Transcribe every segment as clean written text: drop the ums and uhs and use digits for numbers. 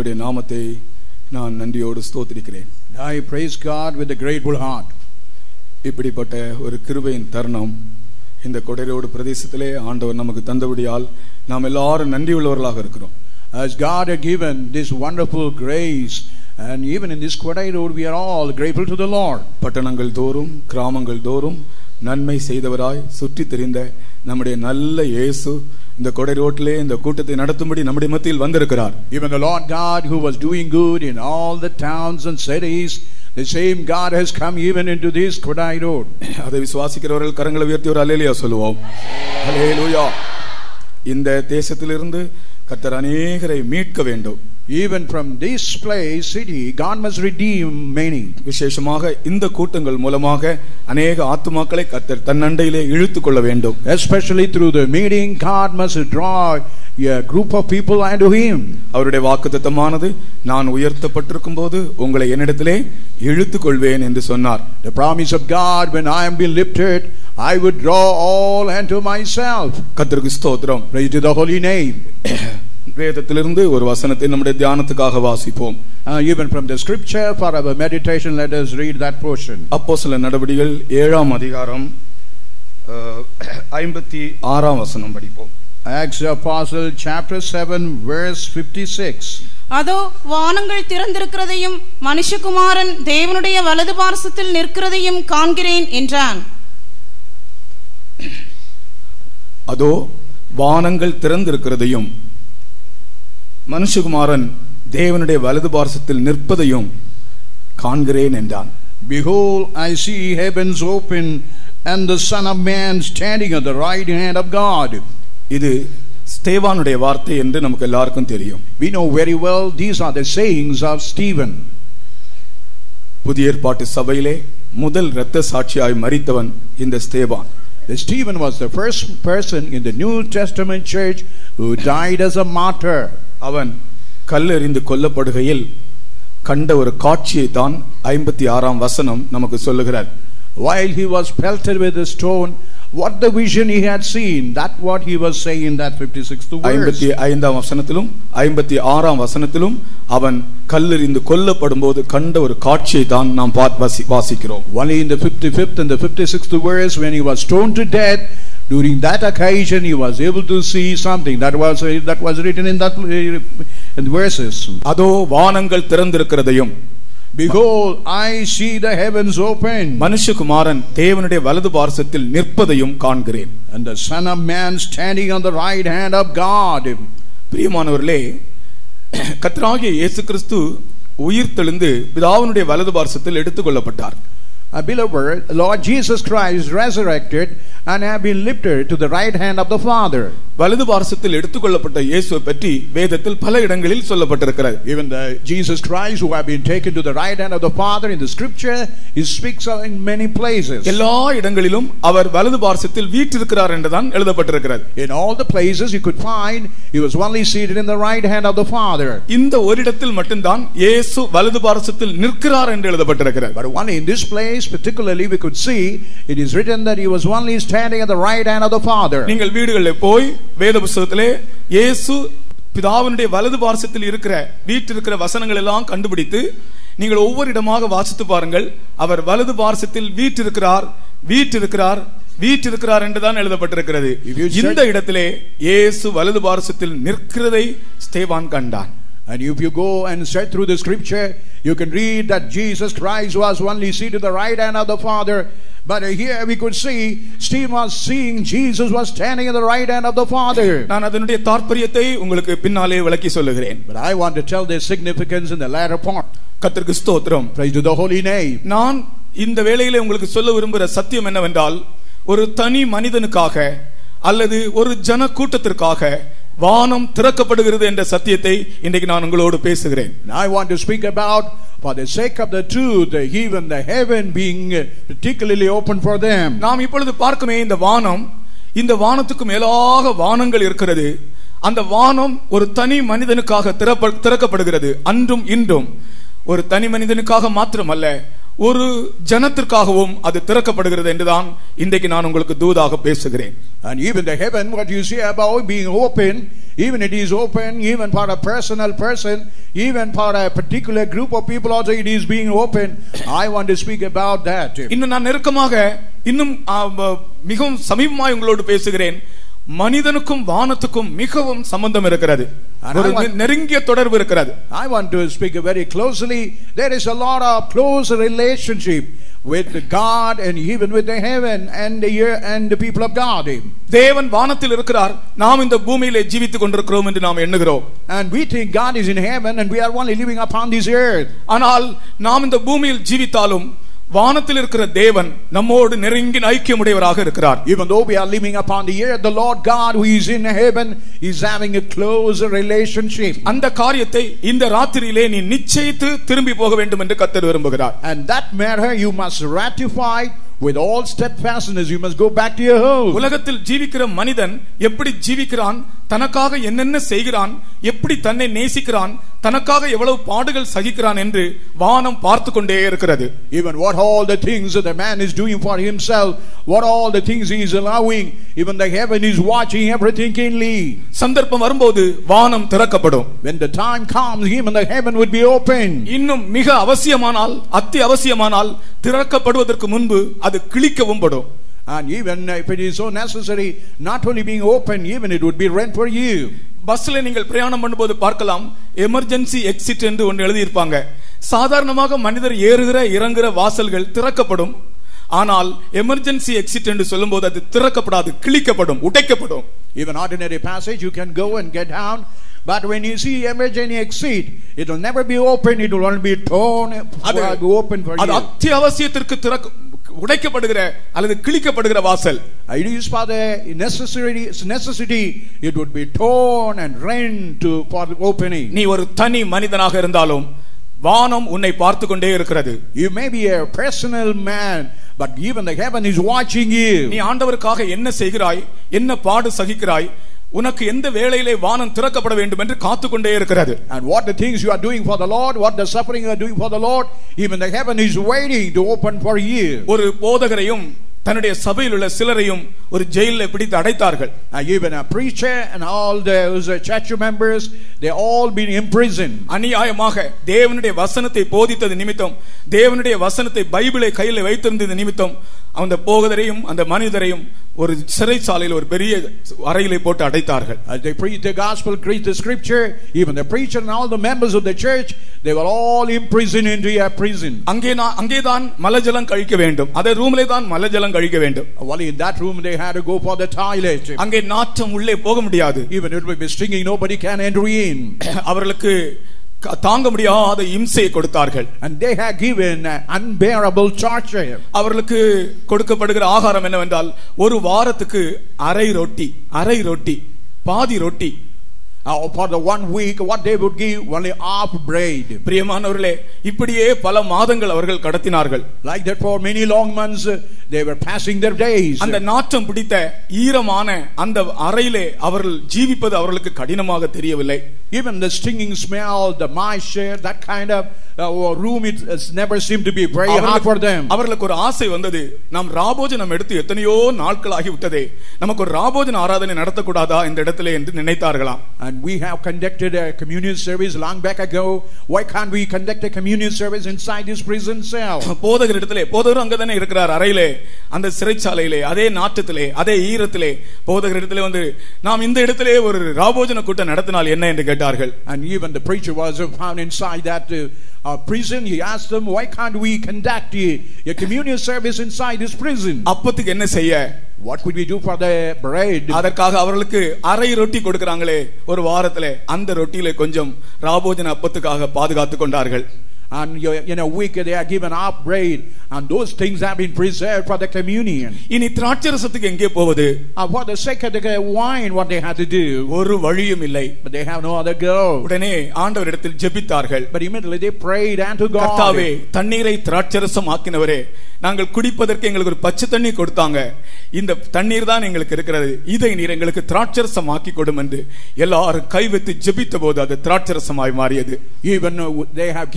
கர்த்தருடைய நாமத்தை நான் நன்றியோடு ஸ்தோத்திரிக்கிறேன். I praise God with a grateful heart. இப்படிப்பட்ட ஒரு கிருபையின் தருணம் இந்த கொடைரோடு பிரதேசத்திலே ஆண்டவர் நமக்கு தந்தபடியால் நாம் எல்லாரும் நன்றி உள்ளவர்களாக இருக்கிறோம். As God had given this wonderful grace, and even in this Kodai road we are all grateful to the Lord. பட்டணங்கள் தோறும் கிராமங்கள் தோறும் நன்மை செய்தவராய் சுற்றி திரிந்த நம்முடைய நல்ல இயேசு இந்த கொடை ரோட்டிலே இந்த கூட்டத்தை நடத்தும்படி நம்முடைய மத்தியில் வந்திருக்கிறார். Even the Lord God who was doing good in all the towns and cities, the same God has come even into this Kodai road. அதை விசுவாசிக்கிறவர்கள் கரங்களை உயர்த்தி ஒரு அல்லேலூயா சொல்லுவோம். அல்லேலூயா. இந்த தேசத்திலிருந்து கர்த்தர் அநேகரை மீட்க வேண்டும். Even from this place city God must redeem many. விசேஷமாக இந்த கூட்டங்கள் மூலமாக அநேக ஆத்துமாக்களை கர்த்தர் தன்னண்டையிலே இழுத்துக் கொள்ள வேண்டும். Especially through the meeting God must draw a group of people unto him. அவருடைய வாக்குத்தத்தமானது நான் உயர்த்தப்பட்டிருக்கும் போது உங்களை என்னிடத்திலே இழுத்துக் கொள்வேன் என்று சொன்னார். The promise of God, when I am being lifted, I would draw all unto myself. கர்த்தருக்கு ஸ்தோத்திரம். Praise to the holy name. வேதத்திலிருந்து ஒரு வசனத்தை நம்முடைய தியானத்துக்காக வாசிப்போம். Even from the scripture for our meditation, let us read that portion. அப்போஸ்தலர் நடபடிகள் 7ஆம் அதிகாரம் 56ஆம் வசனம் படிப்போம். Acts of Apostle chapter 7 verse 56. அதோ வானங்கள் திறந்திருக்கிறதையும் மனுஷகுமாரன் தேவனுடைய வலது பார்சத்தில் நிற்கிறதையும் காண்கிறேன் என்றான். அதோ வானங்கள் திறந்திருக்கிறதையும் மனுஷகுமாரன் தேவனுடைய வலது பார்சத்தில் நிற்பதையும் காண்கிறேன் என்றான். Behold, I see heavens open and the Son of Man standing at the right hand of God. இது ஸ்தேவானுடைய வார்த்தை என்று நமக்கு எல்லாருக்கும் தெரியும். We know very well these are the sayings of Stephen. புதிய ஏற்பாட்டு சபையிலே முதல் இரத்த சாட்சியாய் மரித்தவன் இந்த ஸ்தேவான். Stephen was the first person in the New Testament church who died as a martyr. அவன் கல்லெறிந்து கொல்லப்படுகையில் கண்ட ஒரு காட்சியை தான் 56ஆம் வசனம் நமக்கு சொல்லுகிறார். While he was pelted with a stone, what the vision he had seen, that what he was saying in that 56th verse. 55ஆம் வசனத்திலும் 56ஆம் வசனத்திலும் அவன் கல்லெறிந்து கொல்லப்படும்போது கண்ட ஒரு காட்சியை தான் நாம் வாசிக்கிறோம். Only in the 55th and the 56th verse, when he was stoned to death, during that occasion he was able to see something that was written in that in verses. அதோ வானங்கள் திறந்திருக்கிறதையும், behold, I see the heavens open, மனுஷகுமாரன் தேவனுடைய வலது பார்சத்தில் நிற்பதையும் காண்கிறேன், and the Son of Man standing on the right hand of God. பிரியமானவர்களே, கர்த்தராகிய இயேசு கிறிஸ்து உயிர்த்தெழுந்து பிதாவினுடைய வலது பார்சத்தில் எடுத்துக்கொள்ளப்பட்டார். Beloved, Lord Jesus Christ resurrected and have been lifted to the right hand of the Father. வலது பார்சத்தில் எடுத்துக்கொள்ளப்பட்ட இயேசுவை பற்றி வேதத்தில் பல இடங்களில் சொல்லப்பட்டிருக்கிறது. Even the Jesus Christ who have been taken to the right hand of the Father in the scripture, he speaks of in many places. எல்லா இடங்களிலும் அவர் வலது பார்சத்தில் வீற்றிருக்கிறார் என்றுதான் எழுதப்பட்டிருக்கிறது. In all the places you could find, he was only seated in the right hand of the Father. இந்த ஒரு இடத்தில் மட்டும்தான் இயேசு வலது பார்சத்தில் நிற்கிறார் என்று எழுதப்பட்டிருக்கிறது. But only in this place particularly we could see it is written that he was only standing at the right hand of the Father. நீங்கள் வீடுகளில் போய் வேத புத்தகத்திலே இயேசு பிதாவினுடைய வலது பார்சத்தில் இருக்கிற வீற்றிருக்கிற வசனங்கள் எல்லாம் கண்டுபிடித்து நீங்கள் ஒவ்வொரு இடமாக வாசித்து பாருங்கள். அவர் வலது பார்சத்தில் வீற்றிருக்கிறார் வீற்றிருக்கிறார் வீற்றிருக்கிறார் என்றுதான் எழுதப்பட்டிருக்கிறது. இந்த இடத்திலே இயேசு வலது பார்சத்தில் நிற்கிறதை ஸ்தேவான் கண்டான். And if you go and search through the scripture, you can read that Jesus Christ was only seated at the right hand of the Father. But here we could see Stephen was seeing Jesus was standing at the right hand of the Father. நான் அதனுடைய தாற்பயத்தை உங்களுக்கு பின்னாலே விளக்கி சொல்லுகிறேன். But I want to tell the significance in the latter part. கர்த்தருக்கு ஸ்தோத்திரம். Praise to the holy name. நான் இந்த வேளையிலே உங்களுக்கு சொல்ல விரும்புகிற சத்தியம் என்னவென்றால், ஒரு தனி மனிதனுக்காக அல்லது ஒரு ஜன கூட்டத்திற்காக வானம் திறக்கப்படுகிறது என்ற சத்தியத்தை இன்றைக்கு நான் உங்களோடு பேசுகிறேன். I want to speak about, for the sake of the truth, even the heaven being particularly open for them. நாம் இப்பொழுது பார்க்குமே இந்த வானத்துக்கு மேலாக வானங்கள் இருக்கிறது. அந்த வானம் ஒரு தனி மனிதனுக்காக திறக்கப்படுகிறது. அன்றும் இன்றும் ஒரு தனி மனிதனுக்காக மாத்திரமல்ல, ஒரு ஜனத்திற்காகவும் அது திறக்கப்படுகிறது என்றுதான் இன்றைக்கு நான் உங்களுக்கு தூதாக பேசுகிறேன். And even the heaven, what you see about being open, even it is open, even for a personal person, even for a particular group of people also it is being open. I want to speak about that. இன்னும் நான் நெருக்கமாக இன்னும் மிகவும் சமீபமாய் உங்களோடு பேசுகிறேன். மனிதனுக்கும் வானத்துக்கும் மிகவும் சம்பந்தம் இருக்கிறது, ஒரு நெருங்கிய தொடர்பு இருக்கிறது. I want to speak very closely. There is a lot of close relationship with God and even with the heaven and the earth and the people of God. தேவன் வானத்தில் இருக்கிறார், நாம் இந்த பூமியிலே ஜீவித்துக் கொண்டிருக்கிறோம் என்று நாம் எண்ணுகிறோம். And we think God is in heaven and we are only living upon this earth. ஆனால் நாம் இந்த பூமியில் ஜீவித்தாலும் வானத்தில் இருக்கிற தேவன் நம்மோடு நெருங்கிய ஐக்கியமுடையவராக இருக்கிறார். Even though we are living upon the earth, the Lord God who is in heaven is having a closer relationship. அந்த காரியத்தை இந்த ராத்திரியிலே நீ நிச்சயித்து திரும்பி போக வேண்டும் என்று கர்த்தர் விரும்புகிறார். And that matter you must ratify with all steadfastness. You must go back to your home. உலகத்தில் ஜீவிக்கிற மனிதன் எப்படி ஜீவிக்கிறான், தனக்காக என்னென்ன செய்கிறான், எப்படி தன்னை நேசிக்கிறான், தனக்காக எவ்வளவு பாடுகள் சகிக்கிறான் என்று வானம் பார்த்து கொண்டே இருக்கிறது. Even what all the things that the man is doing for himself, what all the things he is allowing, even the heaven is watching everything keenly. சந்தர்ப்பம் வரும்போது வானம் திறக்கப்படும். When the time comes, even the heaven would be open. இன்னும் மிக அவசியமானால், அத்தி அவசியமானால் திறக்கப்படுவதற்கு முன்பு அது கிழிக்கவும் படும். And even if it is so necessary, not only being open, even it would be rent for you. பஸ்ல நீங்கள் பிரயாணம் பண்ணும்போது பார்க்கலாம், எமர்ஜென்சி எக்ஸிட் என்று ஒன்று எழுதி இருப்பாங்க. சாதாரணமாக மனிதர் ஏறுகிற இறங்குற வாசல்கள் திறக்கப்படும், ஆனால் எமர்ஜென்சி எக்ஸிட் என்று சொல்லும்போது அது திறக்கப்படாது, கிழிக்கப்படும், உடைக்கப்படும். Even ordinary passage you can go and get down, but when you see emergency exit, it will never be open, it will only be torn open for you. அது அத்தியாவசியத்திற்கு உடைக்கப்படுகிற அல்லது கிழிக்கப்படுகிற வாசல். It is for the necessity, it would be torn and rent for the opening. நீ ஒரு தனி மனிதனாக இருந்தாலும் வானம் உன்னை பார்த்து கொண்டே இருக்கிறது. You may be a personal man, but even the heaven is watching you. நீ ஆண்டவருக்காக என்ன செய்கிறாய், என்ன பாடு சகிக்கிறாய், உனக்கு எந்த வேளையிலே வானம் திறக்கப்பட வேண்டும் என்று காத்துக்கொண்டே இருக்கிறது. And what the things you are doing for the Lord, what the suffering you are doing for the Lord, even the heaven is waiting to open for you. ஒரு போதகரையும் தன்னுடைய சபையில் உள்ள சிலரையும் ஒரு ஜெயிலில் பிடித்து அடைத்தார்கள். Even a preacher and all those church members, they all been imprisoned. அநியாயமாக தேவனுடைய வசனத்தை போதித்தது நிமித்தம், தேவனுடைய வசனத்தை பைபிளை கையில் வைத்திருந்தது நிமித்தம் அந்த போதகரையும் அந்த மனிதரையும் ஒரு சிறைச்சாலையில் ஒரு பெரிய அறையிலே போட்டு அடைத்தார்கள். As they preach the gospel, preach the scripture, even the preacher and all the members of the church, they were all imprisoned into a prison. அங்கேதான் மலஜலம் கழிக்க வேண்டும், அதே ரூமிலே தான் மலஜலம் கழிக்க வேண்டும். Only in that room they had to go for the toilet. அங்கே நாற்றம் உள்ளே போக முடியாது. Even it will be stinking, nobody can enter in. அவர்களுக்கு தாங்க முடியாத இம்சையை கொடுத்தார்கள். And they had given unbearable torture. அவர்களுக்கு கொடுக்கப்படுகிற ஆகாரம் என்னவென்றால் ஒரு வாரத்துக்கு அரை ரொட்டி பாதி ரொட்டி. For the 1 week what they would give only half bread. பிரியமானவர்களே, இப்படியே பல மாதங்கள் அவர்கள் கடத்தினார்கள். Like that for many long months they were passing their days. அந்த நாற்றம் பிடித்த ஈரமான அந்த அறையிலே அவர்கள் ஜீவிப்பது அவர்களுக்கு கடினமாக தெரியவில்லை. Even the stinging smell, the moisture, that kind of room, it never seemed to be very hard for them. அவர்களுக்கு ஒரு ஆசை வந்தது, நாம் ராபோஜனம் எடுத்து எத்தனையோ நாட்களாகி விட்டதே, நமக்கு ஒரு ராபோஜன ஆராதனை நடத்தக்கூடாதா இந்த இடத்திலே என்று நினைத்தார்களாம். And we have conducted a communion service long back ago. Why can't we conduct a communion service inside this prison cell? போதகர் அங்கதானே இருக்கிறார் அறையிலே, அந்த சிறைச்சாலையிலே, அதே நாற்றத்திலே, அதே ஈரத்திலே போதகர் இடத்திலே வந்து நாம் இந்த இடத்திலே ஒரு ராபோஜன கூட்டம் நடத்தினால் என்ன என்று கேட்டார்கள். And even the preacher was found inside that prison. He asked them, why can't we conduct a communion service inside this prison? அப்பத்துக்கு என்ன செய்ய? What could we do for the bread? அதற்காக அவர்களுக்கு அரை ரொட்டி கொடுக்கறாங்களே ஒரு வாரத்திலே, அந்த ரொட்டியிலே கொஞ்சம் ராபோஜன அப்பத்துக்காக பாதுகாத்து கொண்டார்கள். And in a week they are given half bread, and those things have been preserved for the communion. இனி திராட்சரசத்துக்கு எங்கே போவது? For the sake of the wine, what they had to do, ஒரு வழியும் இல்லை. but they have no other go. உடனே ஆண்டவரிடத்தில் ஜெபித்தார்கள். But immediately they prayed unto God. கர்த்தாவே, தண்ணீரை திராட்சரசம் ஆக்கினவரே, நாங்கள் குடிப்பதற்கு எங்களுக்கு ஒரு பச்சை தண்ணி கொடுத்தாங்க, இந்த தண்ணீர் தான் எங்களுக்கு இருக்கிறது, இதை நீர் எங்களுக்கு திராட்சரசம் ஆக்கி கொடும் என்று எல்லாரும் கைவிட்டு ஜெபித்த போது அது திராட்சரசமாய் மாறியது. Even they have given only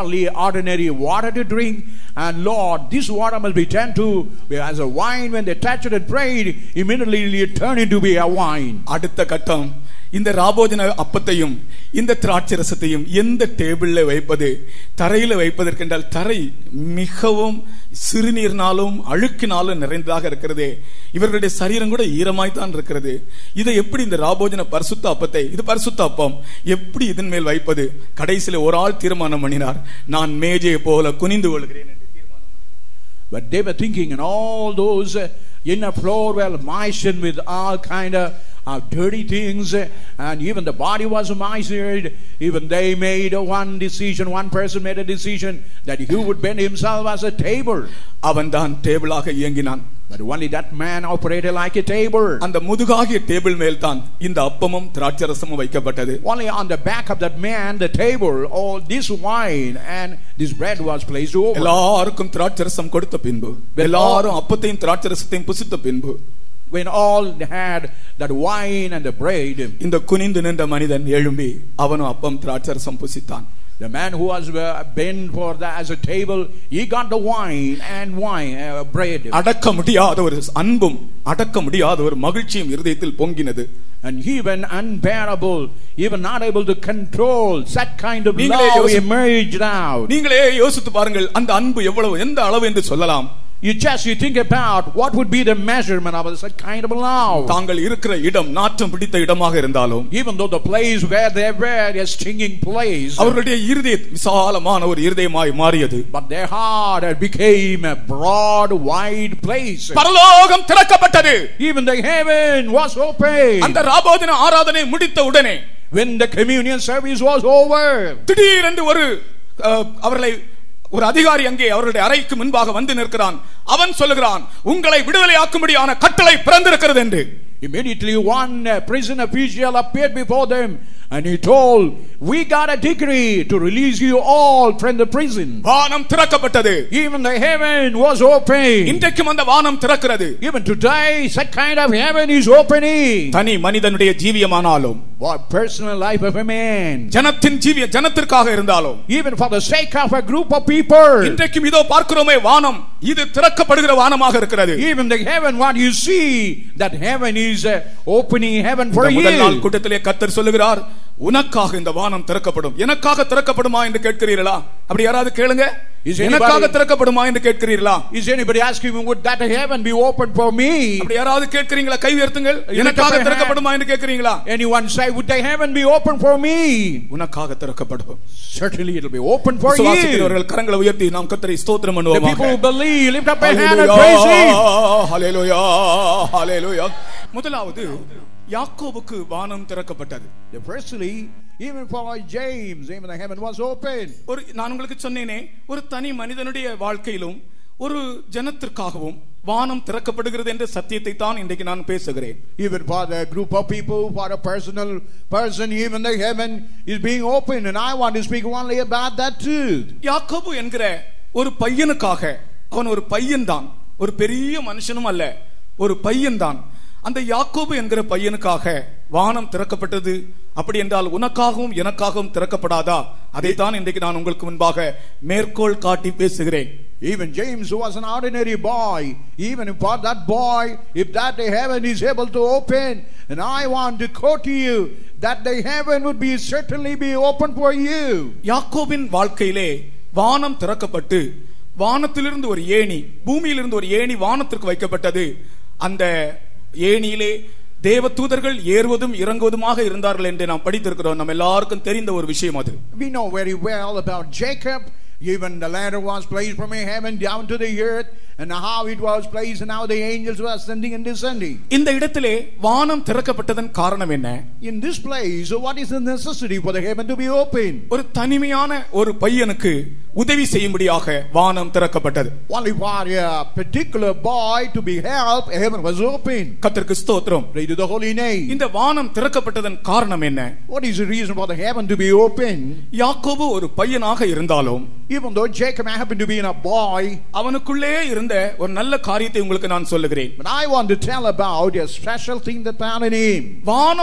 only ordinary water to drink. And Lord, this water must be turned to as a wine. When they touched it and prayed, immediately it turned into be a wine. அடுத்த கட்டம், இந்த ராபோஜன அப்பத்தையும் இந்த திராட்சை ரசத்தையும் எந்த டேபிள்ல வைப்பது? தரையில வைப்பதற்கென்றால் தரை மிகவும் சிறுநீர்னாலும் அழுக்கினாலும் நிறைந்ததாக இருக்கிறது. இவர்களுடைய சரீரம் கூட ஈரமாய்த்தான் இருக்கிறது. இதை எப்படி இந்த ராபோஜன பரிசுத்த அப்பத்தை, இது பரிசுத்த அப்பம், எப்படி இதன் மேல் வைப்பது? கடைசியில ஒரு ஆள் தீர்மானம் பண்ணினார், நான் மேஜையை போல குனிந்து கொள்கிறேன் என்று தீர்மானம். But they were thinking, and all those inner floor were moistened with all kind of dirty things, and even the body was moistened. Even they made one decision, one person made a decision that he would bend himself as a table. அவன் தான் டேபிளாக இயங்கினான். But only that man operated like a table. அந்த முதுகாகிய table மேல் தான் இந்த அப்பமும் திராட்சை ரசமும் வைக்கப்பட்டது. Only on the back of that man, the table, all this wine and this bread was placed over. எல்லாருக்கும் திராட்சை ரசம் கொடுத்த பின்பு, எல்லாரும் அப்பத்தையும் திராட்சை ரசத்தையும் புசித்த பின்பு, when all had that wine and the bread, இந்த குனிந்து நின்ற மனிதன் எழும்பி அவனும் அப்பம் திராட்சை ரசம் புசித்தான். the man who was bent for that as a table, he got the wine and bread. அடக்க முடியாத ஒரு அன்பும் அடக்க முடியாத ஒரு மகிழ்ச்சியும் இருதயத்தில் பொங்கினது. And even unbearable, even not able to control, that kind of love emerged out. நீங்களே யோசித்து பாருங்கள், அந்த அன்பு எவ்வளவு, எந்த அளவு என்று சொல்லலாம்? You think about what would be the measurement of such kind of love. தாங்கள் இருக்கிற இடம் நாற்றம் பிடித்த இடமாக இருந்தாலும், even though the place where they were a stinking place, அவர்களுடைய இருதயம் விசாலமான ஒரு இருதயமாய் மாறியது. but their heart became a broad wide place. பரலோகம் திறக்கப்பட்டது. even the heaven was open. அந்த ராபோஜன ஆராதனை முடித்த உடனே, when the communion service was over, திடீரென்று ஒரு அவர்களை ஒரு அதிகாரி அங்கே அவருடைய அறைக்கு முன்பாக வந்து நிற்கிறான். அவன் சொல்லுகிறான், உங்களை விடுதலையாக்கும்படியான கட்டளை பிறந்திருக்கிறது என்று. Immediately one prison official appeared before them and he told, we got a decree to release you all from the prison. வானம் திறக்கப்பட்டது. even the heaven was open. இன்றைக்கும் அந்த வானம் திறக்கிறது. even today that kind of heaven is opening. தனி மனிதனுடைய ஜீவியமானாலும், personal life of a man, ஜனத்தின் ஜீவிய ஜனத்திற்காக இருந்தாலும், even for the sake of a group of people, இன்றைக்கும் இதோ பார்க்கிறோமே வானம், இது திறக்கப்படுகிற வானமாக இருக்கிறது. even the heaven, what you see, that heaven is opening heaven for you. முதல் நாள் கூட்டத்திலே கர்த்தர் சொல்லுகிறார், உனக்காக இந்த வானம் திறக்கப்படும். எனக்காக திறக்கப்படுமா என்று கேட்கிறீர்களா? அப்படி யாராவது கேளுங்க. எனக்காக திறக்கப்படுமா என்று கேட்கிறீர்களா? is anybody asking me, would that heaven be open for me? அப்படி யாராவது கேட்கிறீங்களா? கை உயர்த்துங்கள். எனக்காக திறக்கப்படுமா என்று கேட்கிறீங்களா? anyone say, would the heaven be open for me? உனக்காக திறக்கப்படும். certainly it will be open for you. விசுவாசிக்கிறவர்கள் கரங்களை உயர்த்தி நாம் கர்த்தரை ஸ்தோத்திரம் பண்ணுவோமாக. the people who believe, lift up their hand and praise him. ஹalleluya ஹalleluya. முதலாவது யாக்கோபுக்கு வானம் திறக்கப்பட்டது. firstly, even for James, even the heaven was open. ஒரு நான் உங்களுக்கு சொன்னேனே, ஒரு தனி மனிதனுடைய வாழ்க்கையிலும் ஒரு ஜனத்திற்காகவும் வானம் திறக்கப்படுகிறது என்ற சத்தியத்தை தான் இன்றைக்கு நான் பேசுகிறேன். even for the group of people, for a personal person, even the heaven is being opened, and I want to speak only about that too. யாக்கோபு என்கிற ஒரு பையனுக்காக, அவன் ஒரு பையன் தான், ஒரு பெரிய மனுஷனும் அல்ல, ஒரு பையன் தான். அந்த யாக்கோபு என்கிற பையனுக்காக வானம் திறக்கப்பட்டது. அப்படி என்றால் உனக்காகவும் எனக்காகவும் திறக்கப்படாதா? அதைத்தான் இன்றைக்கு நான் உங்களுக்கு முன்பாக மேற்கோள் காட்டி பேசுகிறேன். even James was an ordinary boy, even for that boy, if that the heaven is able to open, and I want to quote to you that the heaven would be certainly be open for you. யாக்கோபின் வாழ்க்கையிலே வானம் திறக்கப்பட்டு வானத்திலிருந்து ஒரு ஏணி, பூமியிலிருந்து ஒரு ஏணி வானத்திற்கு வைக்கப்பட்டது. அந்த ஏணியிலே தேவதூதர்கள் ஏறுவதும் இறங்குவதுமாக இருந்தார்கள் என்று நாம் படித்திருக்கிறோம். நம்ம எல்லாருக்கும் தெரிந்த ஒரு விஷயம் அது. we know very well about Jacob. even the ladder was placed from heaven down to the earth, and how it was placed, and how the angels were ascending and descending. இந்த இடத்திலே வானம் திறக்கப்பட்டதன் காரணம் என்ன? in this place, what is the necessity for the heaven to be open? ஒரு தனிமையான ஒரு பையனுக்கு உதவி செய்யும்படியாக வானம் திறக்கப்பட்டது. only for a particular boy to be helped, heaven was open. கர்த்தருக்கு ஸ்தோத்திரம். Praise to the holy name. இந்த வானம் திறக்கப்பட்டதன் காரணம் என்ன? what is the reason for the heaven to be open? யாக்கோபு ஒரு பையனாக இருந்தாலும், even though Jacob happened to be a boy, அவனுக்குள்ளே இருந்த ஒரு நல்ல காரியத்தை உங்களுக்கு நான் சொல்லுகிறேன். but I want to tell about a special thing that found in him. வானம்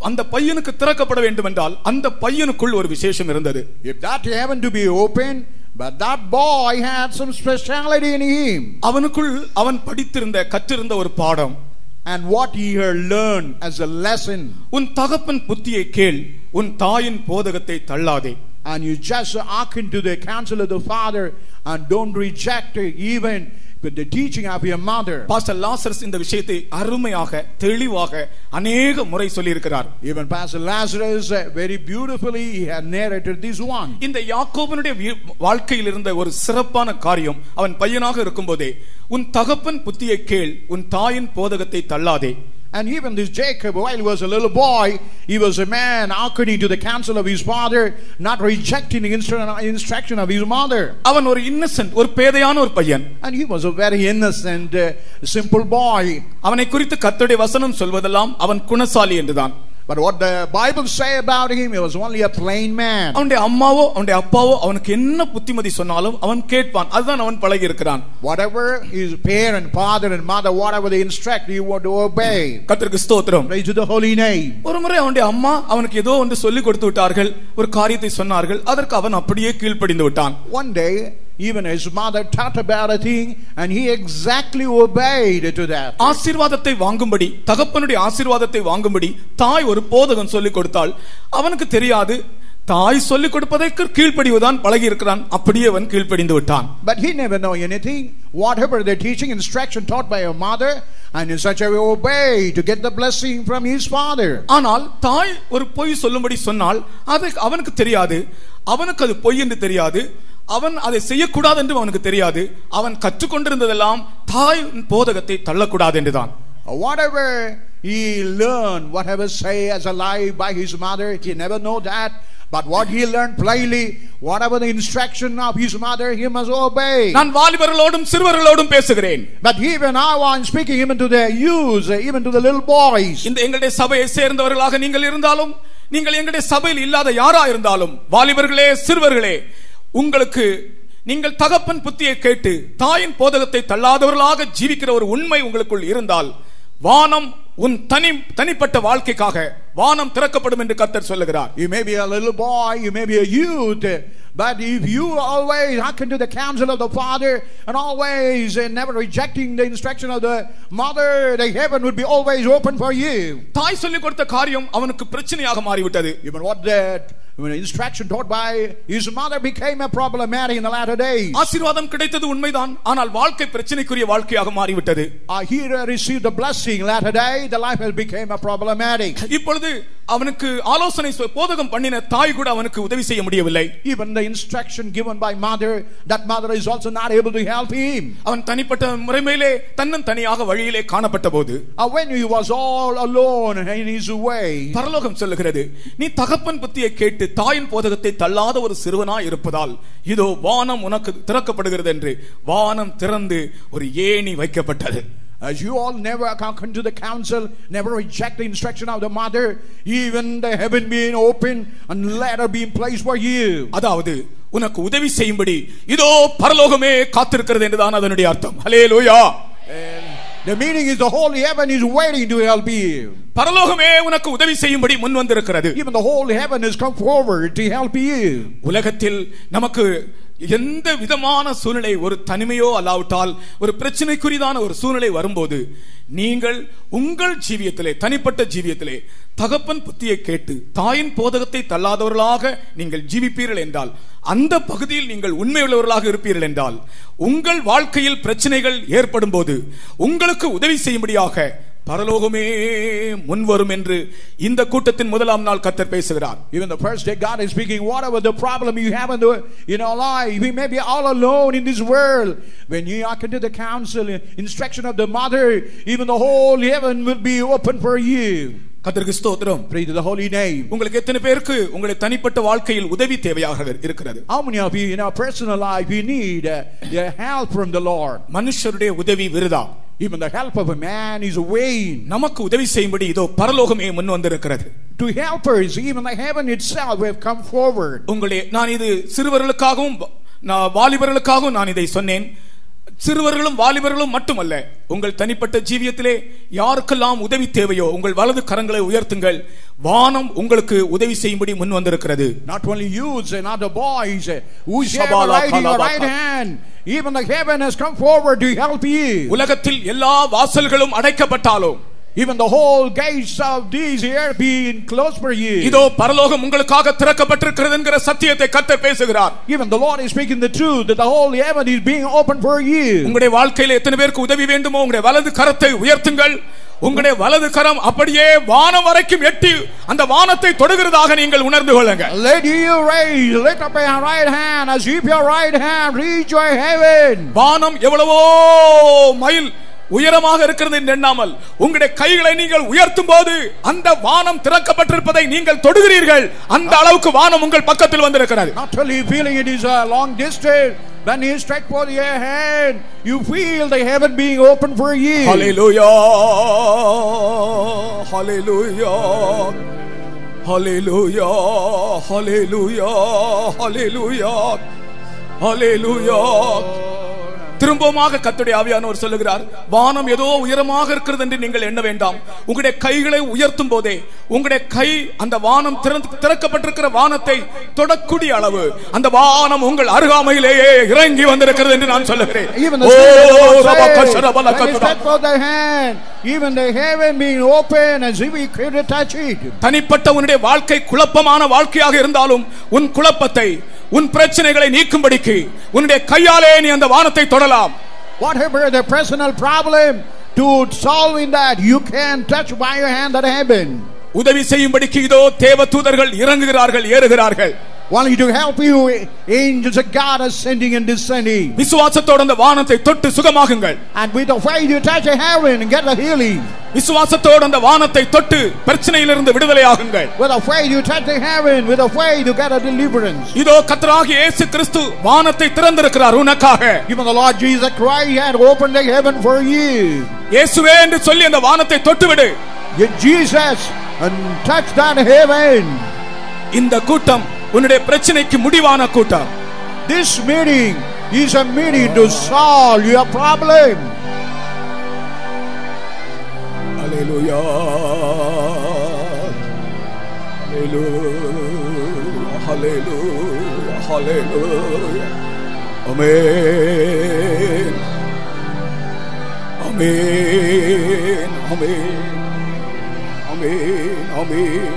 அந்த பையனுக்கு திறக்கப்பட வேண்டும் என்றால் அந்த பையனுக்குள் ஒரு விசேஷம் இருந்தது. If that heaven to be open, but that boy had some speciality in him. அவனுக்குள் அவன் படித்திருந்த கற்றிருந்த ஒரு பாடம். And what he had learned as a lesson. உன் தகப்பன் புத்தியை கேள், உன் தாயின் போதகத்தை தள்ளாதே. And you just hearken to the counsel of the father and don't reject it even with the teaching of your mother. Pastor Lazarus இந்த விஷயத்தை அருமையாக தெளிவாக அநேக முறை சொல்லி இருக்கிறார். Even Pastor Lazarus very beautifully he had narrated this one. இந்த யாக்கோபனுடைய வாழ்க்கையில் இருந்த ஒரு சிறப்பான காரியம், அவன் பையனாக இருக்கும்போதே உன் தகப்பன் புத்தியை கேள், உன் தாயின் போதகத்தை தள்ளாதே. And even this Jacob, while he was a little boy, he was a man hearkening to the counsel of his father, not rejecting the instruction of his mother. அவன் ஒரு இன்னசென்ட், ஒரு பேதையான ஒரு பையன். And he was a very innocent, simple boy. அவனை குறித்து கர்த்தருடைய வசனம் சொல்வதெல்லாம் அவன் குணசாலி என்றுதான். But what the Bible say about him, he was only a plain man. அவனுடைய அம்மாவோ அவனுடைய அப்பாவோ அவனுக்கு என்ன புத்திமதி சொன்னாலும் அவன் கேட்பான். அதுதான் அவன் பழகி இருக்கிறான். Whatever his parent, father and mother, whatever they instruct, he would obey. கர்த்தருக்கு ஸ்தோத்திரம். Praise to the holy name. ஒரு முறை அவனுடைய அம்மா அவனுக்கு ஏதோ ஒன்று சொல்லி கொடுத்து விட்டார்கள், ஒரு காரியத்தை சொன்னார்கள், அதற்கு அவன் அப்படியே கீழ்ப்படிந்து விட்டான். One day even his mother taught about a thing and he exactly obeyed to that. ஆசீர்வாதத்தை வாங்கும்படி, தகப்பனுடைய ஆசீர்வாதத்தை வாங்கும்படி தாய் ஒரு போதகம் சொல்லிக் கொடுத்தால் அவனுக்கு தெரியாது, தாய் சொல்லிக் கொடுப்பதற்கு கீழ்ப்படிவதான் பழகி இருக்கிறான். அப்படியே அவன் கீழ்ப்படிந்து விட்டான். But he never know anything. Whatever the teaching instruction taught by a mother, and in such a way obey to get the blessing from his father. ஆனால் தாய் ஒரு பொய் சொல்லும்படி சொன்னால் அது அவனுக்கு தெரியாது, அவனுக்கு அது பொய் என்று தெரியாது, அவன் அதை செய்யக்கூடாது என்று அவனுக்கு தெரியாது. அவன் கற்றுக்கொண்டிருந்ததெல்லாம் தாய் போதகத்தை தள்ளக்கூடாது என்றுதான். Whatever he learned, whatever say as a lie by his mother, he never know that. But what he learned plainly, whatever the instruction of his mother, he must obey. நான் வாலிபர்களோடும் சிறுவர்களோடும் பேசுகிறேன். But even now I'm speaking even to the youth, even to the little boys. இந்த எங்களுடைய சபையை சேர்ந்தவர்களாக நீங்கள் இருந்தாலும், நீங்கள் எங்களுடைய சபையில் இல்லாத யாரா இருந்தாலும், வாலிபர்களே சிறுவர்களே, உங்களுக்கு நீங்கள் தகப்பன் புத்தியை கேட்டு தாயின் போதகத்தை தள்ளாதவர்களாக ஜீவிக்கிற ஒரு உண்மை உங்களுக்குள் இருந்தால், வானம் உன் தனிப்பட்ட வாழ்க்கைக்காக வானம் திறக்கப்படும் என்று கர்த்தர் சொல்லுகிறார். You may be a little boy, you may be a youth, but if you always hearken to the counsel of the father and always never rejecting the instruction of the mother, the heaven would be always open for you. தாய் சொல்லிக் கொடுத்த காரியம் அவனுக்கு பிரச்சனையாக மாறிவிட்டது. Even what that when instruction taught by his mother became a problematic in the latter days. ஆசீர்வாதம் கிடைத்தது உண்மைதான், ஆனால் வாழ்க்கை பிரச்சனைக்குரிய வாழ்க்கையாக மாறிவிட்டது. He received the blessing latter day, the life has became a problematic. இப்பொழுது அவனுக்கு ஆலோசனை போதகம் பண்ணின தாய் கூட அவனுக்கு உதவி செய்ய முடியவில்லை. Even the instruction given by mother, that mother is also not able to help him. அவன் தனிப்பட்ட முறைமையிலே தன்னன் தனியாக வழியிலே காணப்பட்டபோது, when he was all alone in his way, பரலோகம் சொல்லுகிறது, நீ தகப்பன் புத்தியை கேட்டு தாயின் போதகத்தை தள்ளாத ஒரு சிறுவனாய் இருப்பதால் இதோ வானம் உனக்கு திறக்கப்படுகிறது என்று வானம் திறந்து ஒரு ஏணி வைக்கப்பட்டது. As you all never come to the counsel, never reject the instruction of the mother, even the heaven being open and ladder being placed for you. அதாவது உனக்கு உதவி செய்யும்படி இதோ பரலோகமே காத்திருக்கிறது என்றுதான் அதனுடைய அர்த்தம். ஹல்லேலூயா. The meaning is the whole heaven is waiting to help you. பரலோகமே உனக்கு உதவி செய்யும்படி முன் வந்திருக்கிறது. Even the whole heaven has come forward to help you. உலகத்தில் நமக்கு எந்த விதமான சூழ்நிலை, ஒரு தனிமையோ அல்லாவிட்டால் ஒரு பிரச்சனைக்குரியதான ஒரு சூழ்நிலை வரும்போது, நீங்கள் உங்கள் ஜீவியத்திலே, தனிப்பட்ட ஜீவியத்திலே தகப்பன் புத்தியை கேட்டு தாயின் போதகத்தை தள்ளாதவர்களாக நீங்கள் ஜீவிப்பீர்கள் என்றால், அந்த பகுதியில் நீங்கள் உண்மையுள்ளவர்களாக இருப்பீர்கள் என்றால், உங்கள் வாழ்க்கையில் பிரச்சனைகள் ஏற்படும் போது உங்களுக்கு உதவி செய்யும்படியாக பரலோகமே முன்வரும் என்று இந்த கூட்டத்தின் முதலாம் நாள் கர்த்தர் பேசுகிறார். Even the first day God is speaking, whatever the problem you have in our life, we may be all alone in this world. When you hearken to the counsel, instruction of the mother, even the whole heaven will be open for you. கர்த்தருக்கு ஸ்தோத்திரம். Praise to the holy name. உங்களுக்கு எத்தனை பேருக்கு உங்களுடைய தனிப்பட்ட வாழ்க்கையில் உதவி தேவையாக இருக்கிறது? How many of you in our personal life you need the help from the Lord? மனுஷருடைய உதவி விருதா. Even the help of a man is a vain. நமக்கு உதவி செய்யும்படி இதோ பரலோகமே முன் வந்திருக்கிறது. To help us, even the heaven itself have come forward. நான் இது சிறுவர்களுக்காகவும் வாலிபர்களுக்காகவும் நான் இதை சொன்னேன். சிறுவர்களும் வாலிபர்களும் மட்டுமல்ல, உங்கள் தனிப்பட்ட ஜீவியத்திலே யாருக்கெல்லாம் உதவி தேவையோ உங்கள் வலது கரங்களை உயர்த்துங்கள். வானம் உங்களுக்கு உதவி செய்யும்படி முன் வந்திருக்கிறது. Not only youths and other boys who shall raising your right hand, even the heaven has come forward to help you. உலகத்தில் எல்லா வாசல்களும் அடைக்கப்பட்டாலும், even the whole gates of these here being closed for you, இதோ பரலோகம் உங்களுக்காக திறக்கப்பட்டிருக்கிறது என்கிற சத்தியத்தை கர்த்தர் பேசுகிறார். even the Lord is speaking the truth that the whole heaven is being opened for you. உங்களுடைய வாழ்க்கையில எத்தனை பேருக்கு உதவி வேண்டுமோ உங்களுடைய வலது கரத்தை உயர்த்துங்கள். உங்களுடைய வலது கரம் அப்படியே வானம் வரைக்கும் எட்டி அந்த வானத்தை தொடுகிறதாக நீங்கள் உணர்ந்து கொள்ளுங்கள். Let you raise, lift up your right hand as if your right hand reach your heaven. வானம் எவ்வளவோ மைல் உயரமாக இருக்கிறது என்று எண்ணாமல் உங்களுடைய கைகளை நீங்கள் உயர்த்தும் போது அந்த வானம் திறக்கப்பட்டிருப்பதை நீங்கள் தொடுகிறீர்கள். அந்த அளவுக்கு வானம் உங்கள் பக்கத்தில் வந்திருக்கிறது. Not only feeling it is a long distance, when you stretch forth your hand, you feel the heaven being open for you. Hallelujah, hallelujah, hallelujah, hallelujah, hallelujah, hallelujah. திரும்பமாக கர்த்தருடைய ஆவியானவர் சொல்லுகிறார், வானம் ஏதோ உயரமாக இருக்கிறது என்று நீங்கள் எண்ண வேண்டாம். உங்களுடைய கைகளை உயர்த்தும் போதே உங்களுடைய கை அந்த வானம் திறக்கப்பட்டிருக்கிற வானத்தை தொடக்கூடிய அளவு அந்த வானம் உங்கள் அருகாமையிலேயே இறங்கி வந்திருக்கிறது என்று நான் சொல்லுகிறேன். Even the heaven being open as if we could touch it. தனிப்பட்ட உன்னுடைய வாழ்க்கை குழப்பமான வாழ்க்கையாக இருந்தாலும் உன் குழப்பத்தை உன் பிரச்சனைகளை நீக்கும்படிக்கு உன்னுடைய கையாலே நீ அந்த வானத்தை தொடலாம். Whatever the personal problem, to solve in that you can touch by your hand that heaven. உதவி செய்யும்படிக்கு இதோ தேவதூதர்கள் இறங்குகிறார்கள், ஏறுகிறார்கள். Wanting to help you, angels of God ascending and descending. விசுவாசத்தோடு அந்த வானத்தை தொட்டு சுகமாகுங்கள். And with the faith you touch the heaven and get the healing. விசுவாசத்தோடு அந்த வானத்தை தொட்டு பிரச்சனையிலிருந்து விடுதலையாகுங்கள். With the faith you touch the heaven, with the faith you get a deliverance. இதோ கர்த்தராகிய இயேசு கிறிஸ்து வானத்தை திறந்திருக்கிறார் உனக்காக. Even the Lord Jesus Christ had opened the heaven for you. இயேசுவே என்று சொல்லி அந்த வானத்தை தொட்டுவிடு. Jesus and touch that heaven. இந்த கூட்டம் உன்னுடைய பிரச்சனைக்கு முடிவான கூட்டம். This meeting is a meeting to solve your problem. Hallelujah, hallelujah, hallelujah, hallelujah. Amen, amen, amen, amen, amen.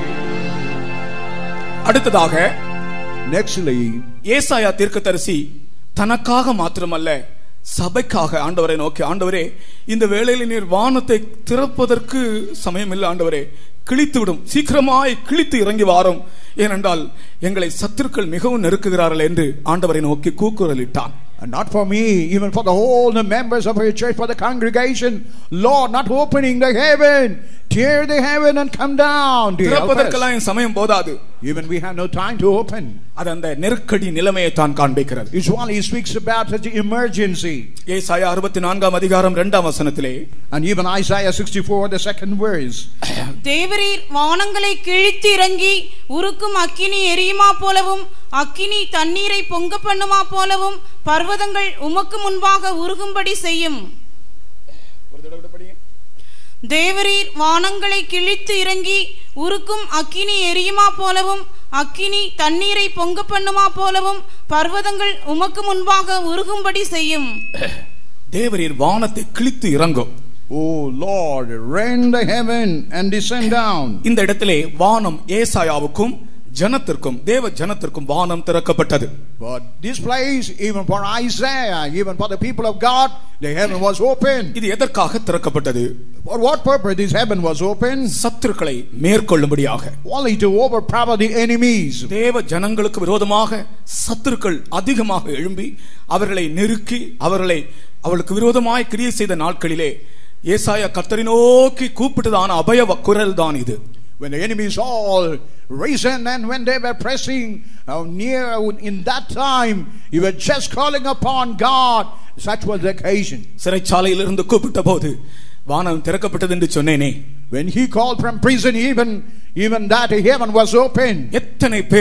அடுத்ததாக nextly ஏசாயா தீர்க்கதரிசி தனக்காக மாத்திரமல்ல சபைக்காக ஆண்டவரை நோக்கி, ஆண்டவரே இந்த வேளையில் நீர் வானத்தை திறப்பதற்கு சமயமில்லை ஆண்டவரே, கிழித்து விடும், சீக்கிரமாய் கிழித்து இறங்கி வாரும், ஏனென்றால் எங்களை சத்துருக்கள் மிகவும் நெருக்குகிறார்கள் என்று ஆண்டவரை நோக்கி கூக்குரலிட்டான். And not for me, even for the whole the members of our church, for the congregation, Lord, not opening the heaven, tear the heaven and come down to help us. சமயம் போதாது. Even we have no time to open. அது அந்த நெருக்கடி நிலைமையை தான் காண்பிக்கிறது. Usually he speaks about such an emergency. ஏசாயா 64 அதிகாரம் 2ஆம் வசனத்திலே, and even Isaiah 64 the second verse, தேவரீர் வானங்களை கிழித்து இறங்கி உருக்கும் அக்கினி எரியுமா போலவும் அக்கினி தண்ணீரை பொங்க பண்ணுமா போலவும் பர்வதங்கள் உமக்கு முன்பாக உருகும்படி செய்யும். தேவரீர் வானங்களை கிழித்து இறங்கி உருக்கும் அக்கினி எரியுமா போலவும் அக்கினி தண்ணீரை பொங்க பண்ணுமா போலவும் பர்வதங்கள் உமக்கு முன்பாக உருகும்படி செய்யும். தேவரீர் வானத்தை கிழித்து இறங்கும். Oh Lord, rend the heaven and descend down. இந்த இடத்திலே வானம் ஏசாயாவுக்கும் ஜனத்திற்கும் தேவ ஜனத்திற்கும் வானம் திறக்கப்பட்டது. But this place, even for Isaiah, even for the people of God, the heaven was open. இது எதற்காக திறக்கப்பட்டது? For what purpose this heaven was open? சத்துருக்களை மேற்கொள்ளும்படியாக. Only to overpower the enemies. தேவ ஜனங்களுக்கு விரோதமாக சத்துருக்கள் அதிகமாக எழும்பி அவர்களை நெருக்கி அவர்களுக்கு விரோதமாய் கிரியை செய்த நாட்களிலே ஏசாயா கர்த்தரை நோக்கி கூப்பிட்டதான அபய குரல் தான் இது. When the enemies all risen and when they were pressing near in that time, you were just calling upon God. Such was the occasion. சிறைச்சாலையிலிருந்து கூப்பிட்ட போது வானம் திறக்கப்பட்டது என்று சொன்னேனே. When he called from prison, even that heaven was open. எத்தனை பேர்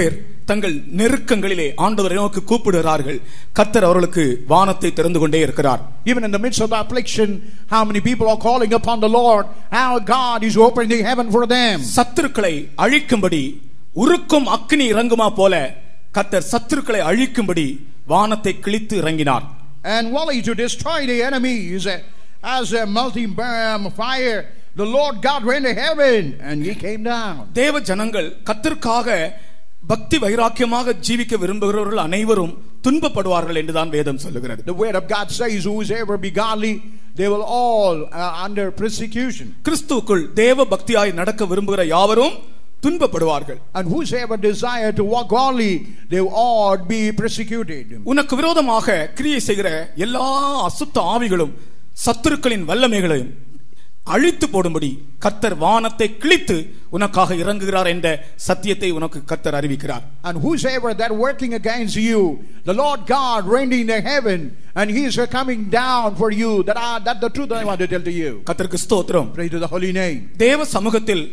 தங்கள் நெருக்கங்களிலே ஆண்டவரை நோக்கி கூப்பிடுகிறார்கள். கர்த்தர் அவர்களுக்கு வானத்தை திறந்து கொண்டே இருக்கிறார். Even in the midst of the affliction, how many people are calling upon the Lord? How God is opening heaven for them. சத்துருக்களை அழிக்கும்படி உருக்கும் அக்கினி இறங்குமா போல கர்த்தர் சத்துருக்களை அழிக்கும்படி வானத்தை கிழித்து இறங்கினார். And only to destroy the enemies as a melting fire, the Lord God went to heaven and he came down. தேவ ஜனங்கள் கர்த்தருக்காக பக்தி வைராக்கியமாக ஜீவிக்க விரும்புகிறவர்கள் அனைவரும் துன்பப்படுவார்கள் என்றுதான் வேதம் சொல்லுகிறது. The word of God says, whosoever be godly, they will all under persecution. கிறிஸ்துவுக்குள் தேவ பக்தியாய் நடக்க விரும்புகிற யாவரும் துன்பப்படுவார்கள். And whosoever desire to walk godly, they will all be persecuted. உனக்கு விரோதமாக கிரியை செய்கிற எல்லா அசுத்த ஆவிகளும் சத்துருக்களின் வல்லமைகளையும் அழித்து போடும்படி கர்த்தர் வானத்தை கிழித்து உனக்காக இறங்குகிறார் என்ற சத்தியத்தை உனக்கு கர்த்தர் அறிவிக்கிறார். And whosoever that working against you, the Lord God rending the heaven, and he is coming down for you. That the truth I want to tell to you. கர்த்தருக்கு ஸ்தோத்திரம். Praise to the holy name. தேவ சமூகத்தில்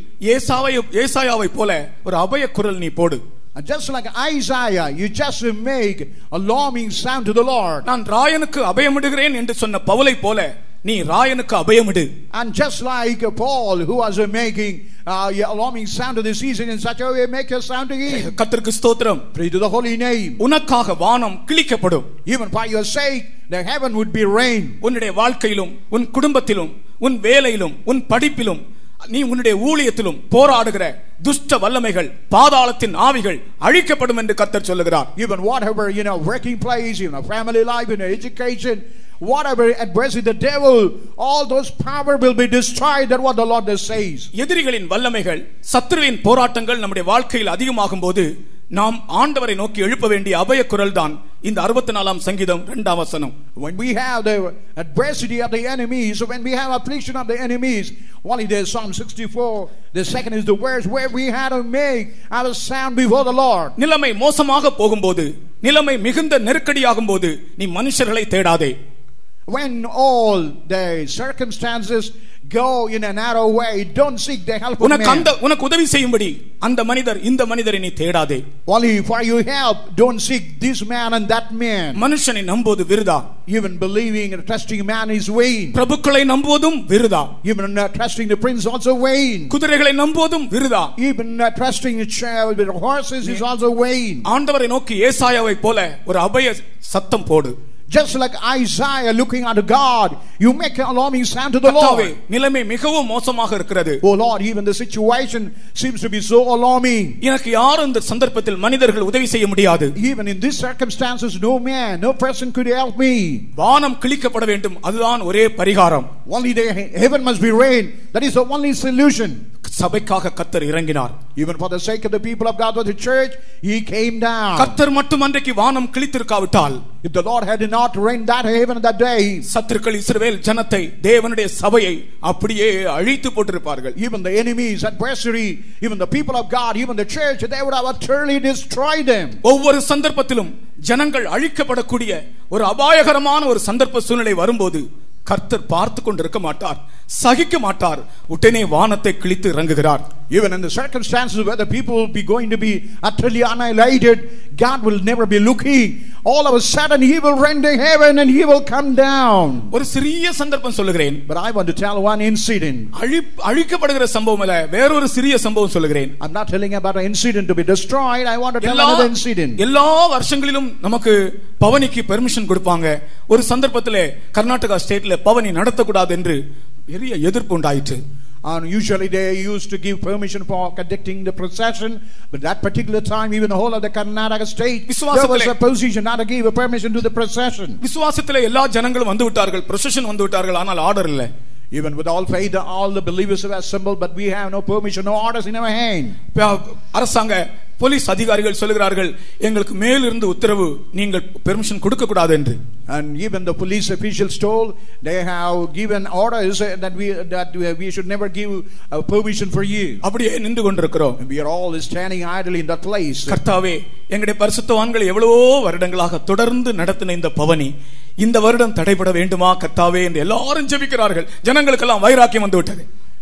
ஏசாயாவை போல ஒரு அபய குரல் நீ போடு. And just like Isaiah, you just make a alarming sound to the Lord. நான் ராயனுக்கு அபயமிடுகிறேன் என்று சொன்ன பவுலை போல நீ ராயனுக்கு அபயமிடு. And just like Paul, who was making alarming sound to the season, in such a way make a sound to him. கர்த்தருக்கு ஸ்தோத்திரம். Praise to the holy name. உனக்காக வானம் கிழிக்கப்படும். Even for your sake, the heaven would be rain. உன்னுடைய வாழ்க்கையிலும் உன் குடும்பத்திலும் உன் வேலையிலும் உன் படிப்பிலும் நீ உன்னுடைய ஊழியத்திலும் போராடுகிற துஷ்ட வல்லமைகள் பாதாளத்தின் ஆவிகள் அழிக்கப்படும் என்று கர்த்தர் சொல்லுகிறார். Even whatever, working place, a family life, education, whatever adversity, the devil, all those power will be destroyed. That's what the Lord says. எதிரிகளின் வல்லமைகள் சத்துருவின் போராட்டங்கள் நம்முடைய வாழ்க்கையில் அதிகமாகும் போது நாம் ஆண்டவரை நோக்கி எழுப்ப வேண்டிய அபய குரல் தான் இந்த 64ஆம் சங்கீதம் 2ஆம் வசனம். When we have the adversity of the enemies, so when we have affliction of the enemies, only there's Psalm 64, the second is the verse where we had to make our sound before the Lord. நிலைமை மோசமாக போகும்போது, நிலைமை மிகுந்த நெருக்கடியாகும் போது நீ மனுஷர்களை தேடாதே. When all the circumstances go in a narrow way, don't seek the help of man. உனக்கு உதவி செய்யும்படி அந்த மனிதர் இந்த மனிதரை நீ தேடாதே. Only for your help, don't seek this man and that man. மனுஷனை நம்புவது விருதா. Even believing and trusting man is vain. பிரபுக்களை நம்புவதும் விருதா. Even trusting the prince also vain. குதிரைகளை நம்புவதும் விருதா. Even trusting the horses is also vain. ஆண்டவரை நோக்கி ஏசாயாவை போல ஒரு அபய சத்தம் போடு. Just like Isaiah looking unto God, you make an alarming sound to the Lord. நிலைமை மிகவும் மோசமாக இருக்கிறது. Oh Lord, even the situation seems to be so alarming. எனக்கு யாரும் இந்த சந்தர்ப்பத்தில் மனிதர்கள் உதவி செய்ய முடியாது. Even in these circumstances, no man, no person could help me. வானம் கிழிக்கப்பட வேண்டும், அதுதான் ஒரே பரிகாரம். Only the heaven must be rain. That is the only solution. சபைக்காக கர்த்தர் இறங்கினார். Even for the sake of the people of God, of the church, he came down. கர்த்தர் மட்டும் அன்றைக்கு வானம் கிழித்திருக்காவிட்டால், if the Lord had not rained that heaven that day, சத்துருக்கள் இஸ்ரவேல் ஜனத்தை, தேவனுடைய சபையை அப்படியே அழித்து போட்டிருப்பார்கள். Even the enemies, adversary, even the people of God, even the church, they would have utterly destroyed them. ஒவ்வொரு சந்தர்ப்பத்திலும் ஜனங்கள் அழிக்கப்படக்கூடிய ஒரு அபாயகரமான ஒரு சந்தர்ப்ப சூழ்நிலை வரும்போது கர்த்தர் பார்த்து கொண்டிருக்க மாட்டார், சகிக்க மாட்டார், உடனே வானத்தை கிழித்து இறங்குகிறார். Even in the circumstances where the people will be going to be utterly annihilated, God will never be looking. All of a sudden he will rend the heaven and he will come down. ஒரு சிறிய சந்தர்ப்பம் சொல்லுகிறேன். But I want to tell one incident. அழிக்கப்படுகிற சம்பவம் அல்ல, வேறொரு சிறிய சம்பவம் சொல்லுகிறேன். I'm not telling about an incident to be destroyed. I want to tell another incident. எல்லா வருஷங்களிலும் நமக்கு பவனிக்கு பெர்மிஷன் கொடுப்பாங்க. ஒரு சந்தர்ப்பத்திலே கர்நாடகா ஸ்டேட்ல பவனி நடத்தக்கூடாது என்று பெரிய எதிர்ப்பு உண்டாயிற்று. And usually they used to give permission for conducting the procession, but that particular time even the whole of the Karnataka state there was a position not to give a permission to the procession. விசுவாசத்திலே எல்லா ஜனங்களும் வந்து விட்டார்கள், procession வந்து விட்டார்கள், ஆனால் order இல்லை. Even with all faith all the believers have assembled, but we have no permission, no orders in our hand. அரசாங்க போலீஸ் அதிகாரிகள் சொல்கிறார்கள், எங்களுக்கு மேலிருந்து உத்தரவு, நீங்கள் பெர்மிஷன் கொடுக்க கூடாது என்று. And even the police officials told they have given orders that we should never give a permission for you. அப்படியே நின்று கொண்டிருக்கிறோம். We are all standing idly in that place. கர்த்தாவே, எங்களுடைய பரிசுத்தவான்கள் எவ்வளவோ வருடங்களாக தொடர்ந்து நடத்தின இந்த பவனி இந்த வருடம் தடைபட வேண்டுமா கர்த்தாவே என்று எல்லாரும் ஜெபிக்கிறார்கள். ஜனங்களுக்கெல்லாம் வைராக்கியம் வந்து விட்டது.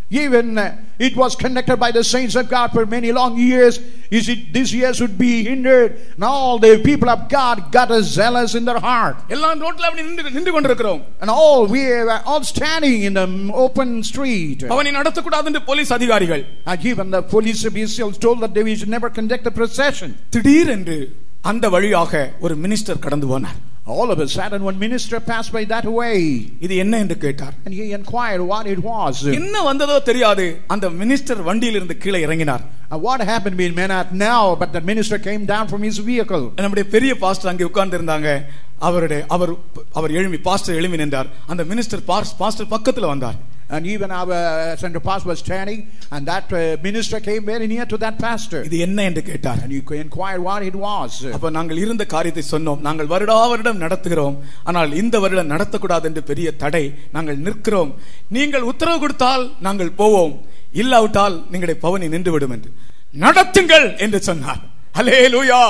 Even it was conducted by the saints of God for many long years. This years would be hindered. Now all the people of God got a zealous in their heart. எல்லாம் ரோட்ல அப்படி நின்று கொண்டிருக்கிறோம். And all we are all standing in the open street. அவனை நடத்த கூடாது என்று police அதிகாரிகள். And even the police officials told that they should never conduct a procession. திடீரென்று அந்த வழியாக ஒரு மினிஸ்டர் கடந்து போனார். All of a sudden one minister passed by that way. இது என்ன என்று கேட்டார். And he inquired what it was. என்ன வந்ததோ தெரியாது. அந்த மினிஸ்டர் வண்டியில் இருந்து கீழே இறங்கினார். And what happened we may not know, but the minister came down from his vehicle. நம்முடைய பெரிய பாஸ்டர் அங்கே உட்கார்ந்து இருந்தாங்க. அவர் எழும்பி பாஸ்டர் எழும்பி நின்றார். அந்த மினிஸ்டர் பாஸ்டர் பக்கத்துல வந்தார். And even our center pastor was standing, and that minister came very near to that pastor. இது என்ன என்று கேட்டார். And he inquired what it was. அப்ப நாங்கள் இருந்த காரியத்தை சொன்னோம். நாங்கள் வருடம் நடத்துகிறோம், ஆனால் இந்த வருடம் நடத்தக்கூடாது என்று பெரிய தடை. நாங்கள் நிற்கிறோம். நீங்கள் உத்தரவு கொடுத்தால் நாங்கள் போவோம், இல்லாவிட்டால் நீங்களுடைய பவனி நின்று விடும் என்று. நடத்துங்கள் என்று சொன்னார். ஹல்லேலூயா.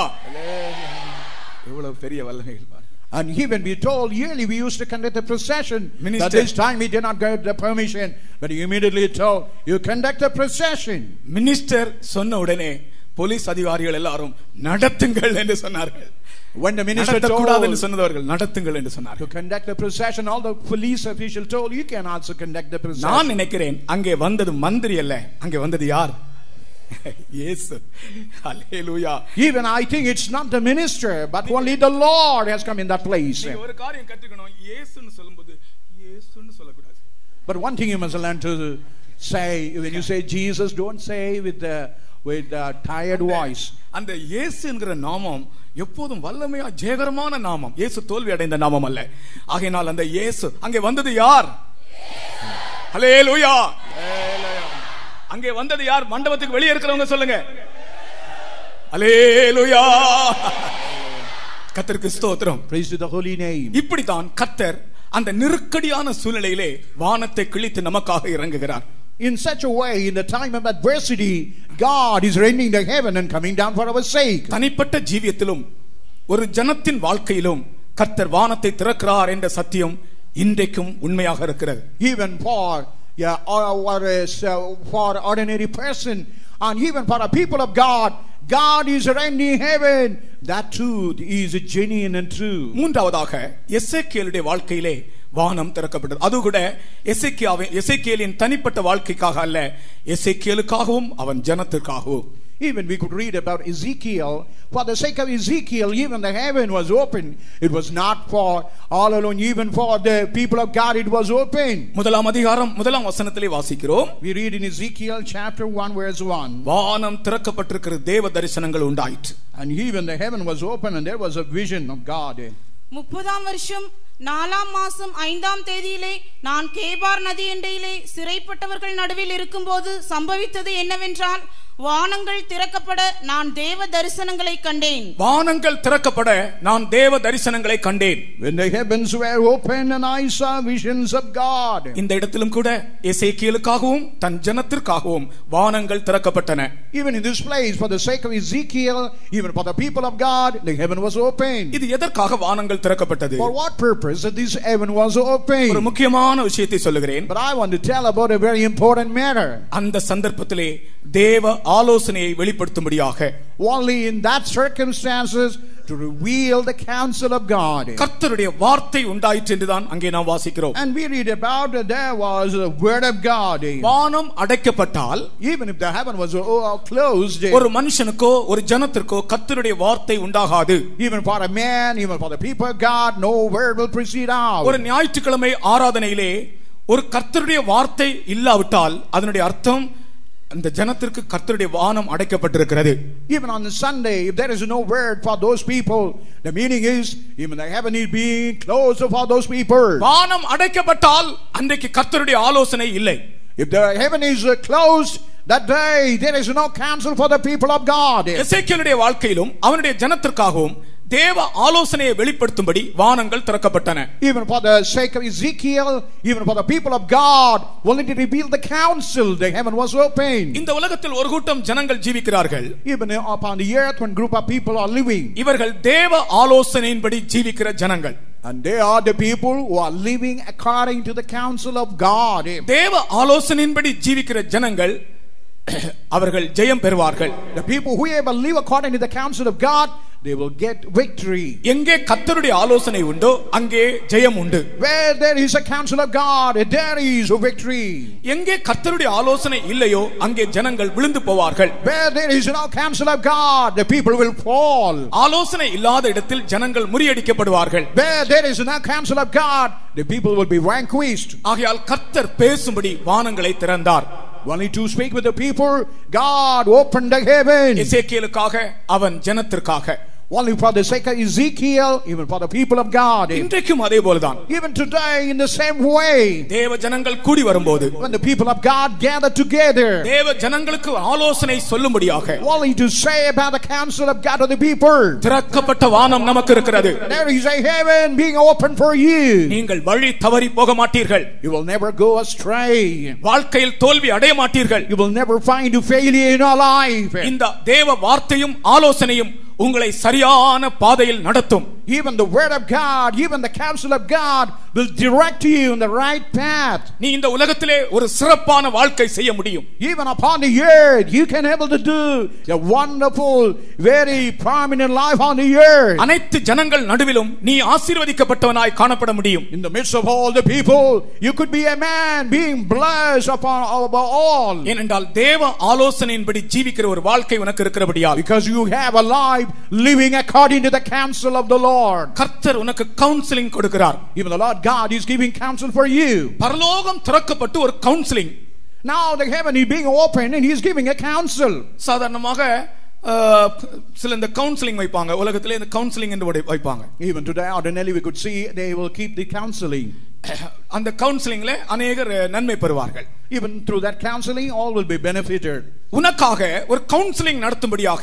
எவ்வளவு பெரிய வல்லமைகள். And even we told yearly we used to conduct a procession. But this time we did not get the permission, but he immediately told, you conduct a procession. Minister சொன்ன உடனே போலீஸ் அதிகாரிகள் எல்லாரும் நடத்துங்கள் என்று சொன்னார்கள். When the minister told நடத்துங்கள் என்று சொன்னார்கள். To conduct the procession, all the police officials told, you can also conduct the procession. நான் நினைக்கிறேன் அங்கே வந்தது மந்திரி அல்ல, அங்கே வந்தது யார்? Yes. Hallelujah. Even I think it's not the minister, but only the Lord has come in that place. நீங்க ஒரு காரியம் கற்றுக்கணும். இயேசுன்னு சொல்லும்போது இயேசுன்னு சொல்லக்கூடாது. But one thing you must learn to say, when you say Jesus, don't say with the tired voice. அந்த இயேசு என்கிற நாமம் எப்போதும் வல்லமையா ஜெயகரமான நாமம். இயேசு தோல்வி அடைந்த நாமம் அல்ல. ஆகையால் அந்த இயேசு அங்கே வந்தது யார்? ஹல்லேலூயா. அங்கே வந்தது யார்? மண்டபத்துக்கு வெளியே இருக்கிறவங்க சொல்லுங்க. ஹல்லேலூயா. கர்த்தருக்கு ஸ்தோத்திரம். Praise to the holy name. இப்படிதான் கர்த்தர் அந்த நெருக்கடியான சூழ்நிலையிலே வானத்தை கிழித்து நமக்காக இறங்குகிறார். In such a way, in the time of adversity, God is rending the heaven and coming down for our sake. தனிப்பட்ட ஜீவியத்திலும் ஒரு ஜனத்தின் வாழ்க்கையிலும் கர்த்தர் வானத்தை திறக்கிறார் என்ற சத்தியம் இன்றைக்கும் உண்மையாக இருக்கிறது. Even for ordinary person, and even for the people of God, God is rending heaven. That too is genuine and true. மூன்றாவதாக எசேக்கியேலுடைய வாழ்க்கையிலே வானம் திறக்கப்பட்டது. அது கூட எசேக்கியேலின் தனிப்பட்ட வாழ்க்கைக்காக அல்ல, எசேக்கியேலுக்காகவும் அவன் ஜனத்திற்காகவும். Even we could read about Ezekiel. For the sake of Ezekiel, even the heaven was open. It was not for all alone, even for the people of God it was open. முதலாம் அதிகாரம் முதலாம் வசனத்திலே வாசிக்கிறோம். We read in Ezekiel chapter 1 verse 1. வானம் திறக்கப்பட்டிருக்கிற தேவ தரிசனங்கள் உண்டாயிற்று. And even the heaven was open and there was a vision of God. 30ஆம் வருஷம் 4ஆம் மாசம் 5ஆம் தேதியிலே நான் கேபார் நதி எண்டையிலே சிறைப்பட்டவர்கள் நடுவில் இருக்கும்போது சம்பவித்தது என்னவென்றால், வானங்கள் திறக்கப்பட நான் தேவ தரிசனங்களை கண்டேன். வானங்கள் திறக்கப்பட நான் தேவ தரிசனங்களை கண்டேன். When the heavens were open and I saw visions of God. இந்த இடத்திலும் கூட எசேக்கியேலுக்காகவும் தன் ஜனத்திற்காகவும் வானங்கள் திறக்கப்பட்டன. Even in this place, for the sake of Ezekiel, even for the people of God, the heaven was open. இது எதற்காக வானங்கள் திறக்கப்பட்டது? For what purpose that this heaven was open? ஒரு முக்கியமான விஷயத்தை சொல்லுகிறேன். But I want to tell about a very important matter. அந்த சந்தர்ப்பத்திலே தேவ ஆலோசனையை வெளிப்படுத்தும்படியாக, only in that circumstances to reveal the counsel of God. கர்த்தருடைய வார்த்தை உண்டாயிற்று என்றுதான் அங்கே நாம் வாசிக்கிறோம். And we read about that there was a word of God. வானம் அடைக்கப்பட்டால், even if the heaven was closed, ஒரு மனுஷனுக்கோ ஒரு ஜனத்திற்கோ கர்த்தருடைய வார்த்தை உண்டாகாது. even for a man, even for the people of God, no word will proceed out. ஒரு ஞாயிற்றுக்கிழமை ஆராதனையிலே ஒரு கர்த்தருடைய வார்த்தை இல்லாவிட்டால் அதனுடைய அர்த்தம் அந்த ஜனத்திற்கு கர்த்தருடைய வானம் அடைக்கப்பட்டிருக்கிறது. Even on the Sunday, if there is no word for those people, the meaning is even the heaven is being closed for those people. வானம் அடைக்கப்பட்டால் அன்றைக்கு கர்த்தருடைய ஆலோசனை இல்லை. If the heaven is closed that day, there is no counsel for the people of God. எசேக்கியேலுடைய வாழ்க்கையிலும் அவனுடைய ஜனத்திற்காகவும் தேவ ஆலோசனையை வெளிப்படுத்தும்படி வானங்கள் திறக்கப்பட்டன. Even for the sake of Ezekiel, even for the people of God, only to reveal the counsel, the heaven was open. இந்த உலகத்தில் ஒரு கூட்டம் ஜனங்கள் ஜீவிக்கிறார்கள். Even upon the earth, one group of people are living. இவர்கள் தேவ ஆலோசனையின்படி ஜீவிக்கிற ஜனங்கள். And they are the people who are living according to the counsel of God. தேவ ஆலோசனையின்படி ஜீவிக்கிற ஜனங்கள் அவர்கள் ஜெயம் பெறுவார்கள். The people who ever live according to the counsel of God, they will get victory. எங்கே கர்த்தருடைய ஆலோசனை உண்டோ அங்கே ஜெயம் உண்டு. Where there is a counsel of God, there is a victory. எங்கே கர்த்தருடைய ஆலோசனை இல்லையோ அங்கே ஜனங்கள் விழுந்து போவார்கள். Where there is no counsel of God, the people will fall. ஆலோசனை இல்லாத இடத்தில் ஜனங்கள் முறியடிக்கப்படுவார்கள். Where there is no counsel of God, the people will be vanquished. ஆகையால் கர்த்தர் பேசும்படி வானங்களை திறந்தார். Only to speak with the people, God opened the heavens. எசேக்கியேலுக்காக அவன் ஜனத்திற்காக. Only for the sake of Ezekiel, even for the people of God. இன்றைக்கும் அதே போலதான். Even today in the same way. தேவ ஜனங்கள் கூடி வரும்போது, when the people of God gather together, தேவ ஜனங்களுக்கு ஆலோசனை சொல்லும்படியாக, only to say about the counsel of God to the people, திறக்கப்பட்ட வானம் நமக்கு இருக்கிறது. There is a heaven being open for you. நீங்கள் வழி தவறி போக மாட்டீர்கள். You will never go astray. வாழ்க்கையில் தோல்வி அடைய மாட்டீர்கள். You will never find a failure in your life. இந்த தேவ வார்த்தையும் ஆலோசனையும் உங்களை சரியான பாதையில் நடத்தும். Even the word of God, even the counsel of God will direct you in the right path. நீ இந்த உலகத்திலே ஒரு சிறப்பான வாழ்க்கை செய்ய முடியும். Even upon the earth you can able to do a wonderful, very prominent life on the earth. அனைத்து ஜனங்கள் நடுவிலும் நீ ஆசீர்வதிக்கப்பட்டவனாய் காணப்பட முடியும். In the midst of all the people, you could be a man being blessed upon all. ஏனென்றால் தேவ ஆலோசனையின்படி ஜீவிக்கிற ஒரு வாழ்க்கை உனக்கு இருக்கிறபடியால், because you have a life living according to the counsel of the Lord. கர்த்தர் உனக்கு கவுன்சிலிங் கொடுக்கிறார். Even the Lord God is giving counsel for you. பரலோகம் திறக்கப்பட்டு ஒரு counselling. Now the heaven is being opened and he is giving a counsel. சாதாரணமாக சில இந்த counselling வைப்பாங்க, உலகத்திலே இந்த கவுன்சிலிங் என்று வைப்பாங்க. Even today ordinarily we could see they will keep the counseling. அந்த கவுன்சிலிங்ல अनेகர் நன்மை பெறுவார்கள். Even through that counseling all will be benefited. உனக்காக ஒரு கவுன்சிலிங் நடத்தும்படியாக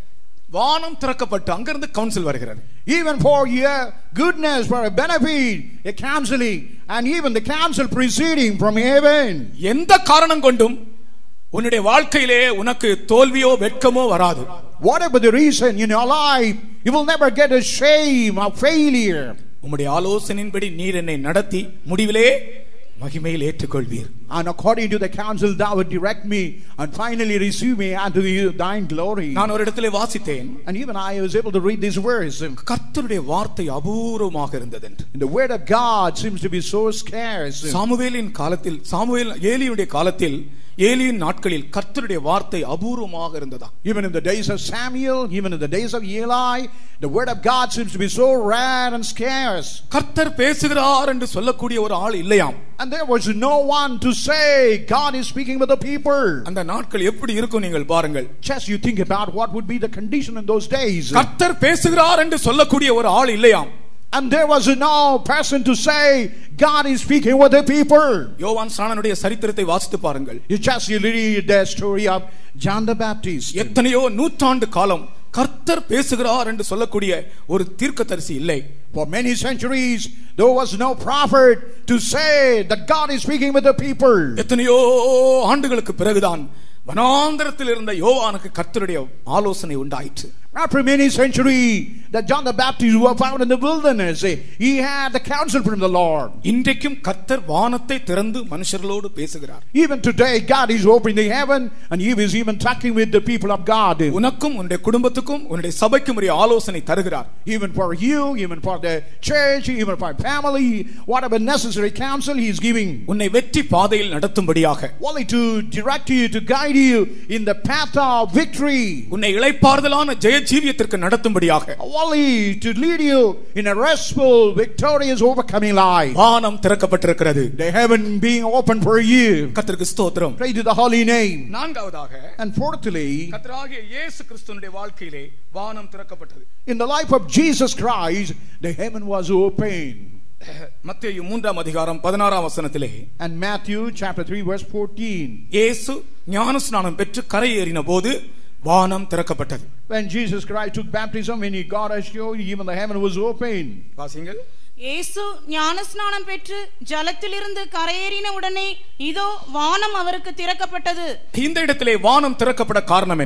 வானம் திறக்கப்பட்டு அங்கிருந்து கவுன்சில் வருகிறது. Even for your goodness, for a benefit, a counseling, and even the counsel proceeding from heaven. எந்த காரணம் கொண்டும் உன்னுடைய வாழ்க்கையிலே உனக்கு தோல்வியோ வெட்கமோ வராது. Whatever the reason in your life, you will never get a shame or failure. உம்முடைய ஆலோசனையின்படி நீர் என்னை நடத்தி முடிவிலே மகிமையில் ஏற்றுக்கொள்வீர். And according to the counsel thou would direct me and finally receive me unto thine glory. நான் ஒரு இடத்திலே வாசித்தேன். And even I was able to read this verse. கர்த்தருடைய வார்த்தை அபூர்வமாக இருந்தது. The word of God seems to be so scarce. சாமுவேலின் காலத்தில், ஏலியுடைய காலத்தில், ஏலியின் நாட்களில் கர்த்தருடைய வார்த்தை அபூர்வமாக இருந்ததா. Even in the days of Samuel, even in the days of Eli, the word of God seems to be so rare and scarce. கர்த்தர் பேசுகிறார் என்று சொல்லக்கூடிய ஒரு ஆள் இல்லையாம். And there was no one to say God is speaking with the people. அந்த நாட்கள் எப்படி இருக்கும் நீங்கள் பாருங்கள். Just you think about what would be the condition in those days. கர்த்தர் பேசுகிறார் என்று சொல்லக்கூடிய ஒரு ஆள் இல்லையாம். And there was no person to say God is speaking with the people. யோவான் ஸ்நானனுடைய சரித்திரத்தை வாசித்து பாருங்கள். You just read the story of John the Baptist. எத்தனையோ நூற்றாண்டு காலம் கர்த்தர் பேசுகிறார் என்று சொல்லக்கூடிய ஒரு தீர்க்கதரிசி இல்லை. For many centuries there was no prophet to say that God is speaking with the people. எத்தனையோ ஆண்டுகளுக்கு பிறகுதான் வனாந்தரத்தில் இருந்த யோவானுக்கு கர்த்தருடைய ஆலோசனை உண்டாயிற்று. After many centuries that John the Baptist was found in the wilderness, he had the counsel from the Lord. இன்றைக்கும் கர்த்தர் வானத்தை திறந்து மனுஷர்களோடு பேசுகிறார். Even today God is opening the heaven and he is even talking with the people of God. உனக்கும் உன்னுடைய குடும்பத்துக்கும் உன்னுடைய சபைக்கும் ஒரு ஆலோசனை தருகிறார். Even for you, even for the church, even for family, whatever necessary counsel he is giving. உன்னை வெற்றி பாதையில் நடத்தும்படியாக, only to direct you, to guide you in the path of victory. உன்னை இளைப்பாறுதலான ஜெய ஜீவியத்திற்கு நடத்தும்படியாக, only to lead you in a restful, victorious, overcoming life. வானம் திறக்கப்பட்டிருக்கிறது. The heaven being open for you. கர்த்தருக்கு ஸ்தோத்திரம். Pray to the holy name. நான்காவதாக, and fourthly, கர்த்தராகிய இயேசு கிறிஸ்துவினுடைய வாழ்க்கையிலே வானம் திறக்கப்பட்டது. in the life of Jesus Christ the heaven was opened. மத்தேயு 3ஆம் அதிகாரம் 16ஆம் வசனத்திலே, and Matthew chapter 3 verse 14, இயேசு ஞானஸ்நானம் பெற்று கரையேறின போது வானம் திறக்கப்பட்டது. when Jesus Christ took baptism, when he got ashore, even the heaven was opened. வாசிங்கள். இயேசு ஞானஸ்நானம் பெற்று ஜலத்திலிருந்து கரையேறின உடனே இதோ வானம் அவருக்கு திறக்கப்பட்டது. இந்த இடத்திலே வானம் திறக்கப்பட காரணம் என்ன?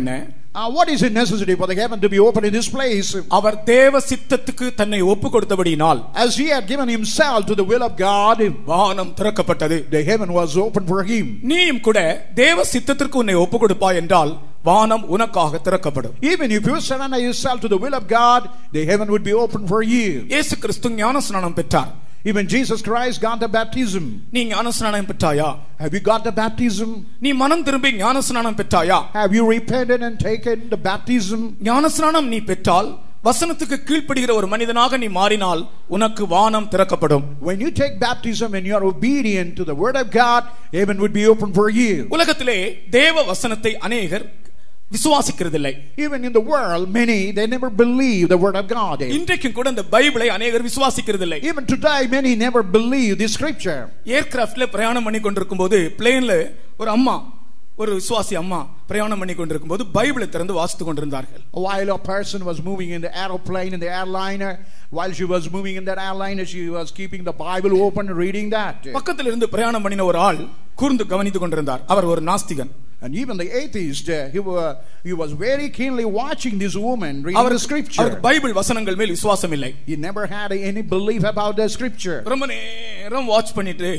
What is it necessary for the heaven to be open in this place? அவர் தேவ சித்தத்துக்கு தன்னை ஒப்புக்கொடுத்தபடியினால், as he had given himself to the will of God, வானம் திறக்கப்பட்டது. the heaven was open for him. நீயும் கூட தேவ சித்தத்திற்கு உன்னை ஒப்புக்கொடுப்பாய் என்றால் வானம் உனக்காக திறக்கப்படும். Even if you surrender yourself to the will of God, the heaven would be open for you. இயேசு கிறிஸ்து ஞானஸ்நானம் பெற்றார். Even Jesus Christ got the baptism. நீ ஞானஸ்நானம் பெற்றாயா? Have you got the baptism? நீ மனம் திரும்பி ஞானஸ்நானம் பெற்றாயா? Have you repented and taken the baptism? ஞானஸ்நானம் நீ பெற்றால், வசனத்துக்கு கீழ்ப்படுகிற ஒரு மனிதனாக நீ மாறினால் உனக்கு வானம் திறக்கப்படும். When you take baptism and you are obedient to the word of God, heaven would be open for you. உலகத்திலே தேவ வசனத்தை அநேகர் விசுவாசிக்கிறதில்லை. Even in the world, many they never believe the word of God. இன்றைக்கும் கூட இந்த பைபிளை அநேகர் விசுவாசிக்கிறதில்லை. Even today, many never believe the scripture. ஏர்கிராஃப்ட்ல பிரயாணம் பண்ணி கொண்டிருக்கும்போது பிளேன்ல ஒரு அம்மா, ஒரு விசுவாசி அம்மா பிரயாணம் பண்ணி கொண்டிருக்கும்போது பைபிளை திறந்து வாசித்துக் கொண்டிருந்தார்கள். While a person was moving in the aeroplane in the airliner, while she was moving in that airliner, she was keeping the Bible open and reading that. பக்கத்தில் இருந்து பிரயாணம் பண்ணின ஒரு ஆள் கூர்ந்து கவனித்துக் கொண்டிருந்தார். அவர் ஒரு நாஸ்திகன். And even the atheist, he was very keenly watching this woman reading the scripture. அவர் பைபிள் வசனங்கள் மேல் விசுவாசம் இல்லை. He never had any belief about the scripture. ரொம்ப நேரம் வாட்ச் பண்ணிட்டு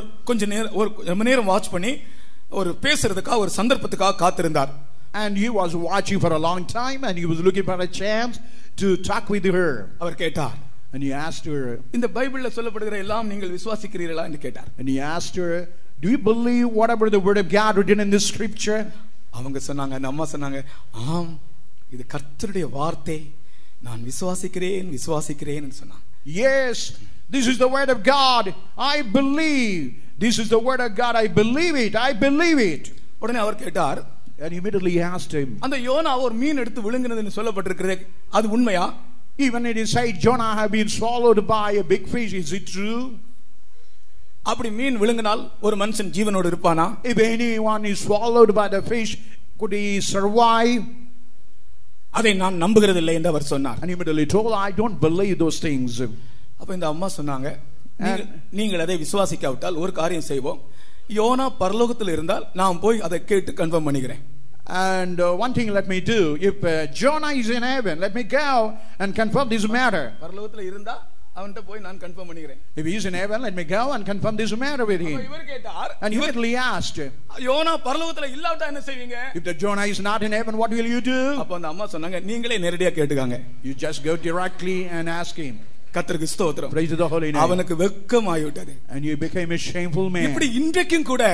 ரொம்ப நேரம் வாட்ச் பண்ணி ஒரு பேசுறதுக்காக ஒரு சந்தர்ப்பத்துக்காக காத்திருந்தார். And he was watching for a long time and he was looking for a chance to talk with her. அவர் கேட்டார். And he asked her, இந்த பைபிள்ல சொல்லப்படுகிற எல்லாம் நீங்கள் விசுவாசிக்கிறீர்களா என்று கேட்டார். And he asked her, do you believe whatever the word of God written in this scripture? அவங்க சொன்னாங்க, அந்த அம்மா சொன்னாங்க, ஆம், இது கர்த்தருடைய வார்த்தை, நான் விசுவாசிக்கிறேன் என்று சொன்னாங்க. Yes, this is the word of God, I believe. This is the word of God, I believe it. உடனே அவர் கேட்டார், and immediately he asked him, அந்த யோனா ஒரு மீன் எடுத்து விழுங்கினதுன்னு சொல்லப்பட்டிருக்கிறது, அது உண்மையா? Even it is said Jonah have been swallowed by a big fish, is it true? அப்படி மீன் விழுங்கினால் ஒரு மனுஷன் ஜீவனோடு இருப்பானா? If anyone is swallowed by the fish, could he survive? அதை நான் நம்புகிறதில்லை என்று அவர் சொன்னார். And immediately told, I don't believe those things. அப்ப இந்த அம்மா சொன்னாங்க, நீங்கள் அதை விசுவாசிக்காவிட்டால் ஒரு காரியம் செய்வோம், யோனா பரலோகத்தில் இருந்தால் நான் போய் அதை கேட்டு கன்ஃபார்ம் பண்ணிக்கிறேன். And one thing let me do, if Jonah is in heaven, let me go and confirm this matter. பரலோகத்தில் இருந்தா அவன்ட்ட போய் நான் கன்ஃபார்ம் பண்ணிக்கிறேன். If he is in heaven, let me go and confirm this matter with him. இவர் கேட்டார், and immediately asked, YONO பரலோகத்தில் இல்லாவிட்டா என்ன செய்வீங்க? If the Jonah is not in heaven, what will you do? அப்ப அந்த அம்மா சொன்னாங்க, நீங்களே நேரடியா கேட்டுக்காங்க. You just go directly and ask him. கர்த்தருக்கு ஸ்தோத்திரம். Praise the holy name. அவனுக்கு வெட்கமாயிட்டது. And you became a shameful man. இப்படி இன்றைக்கும் கூட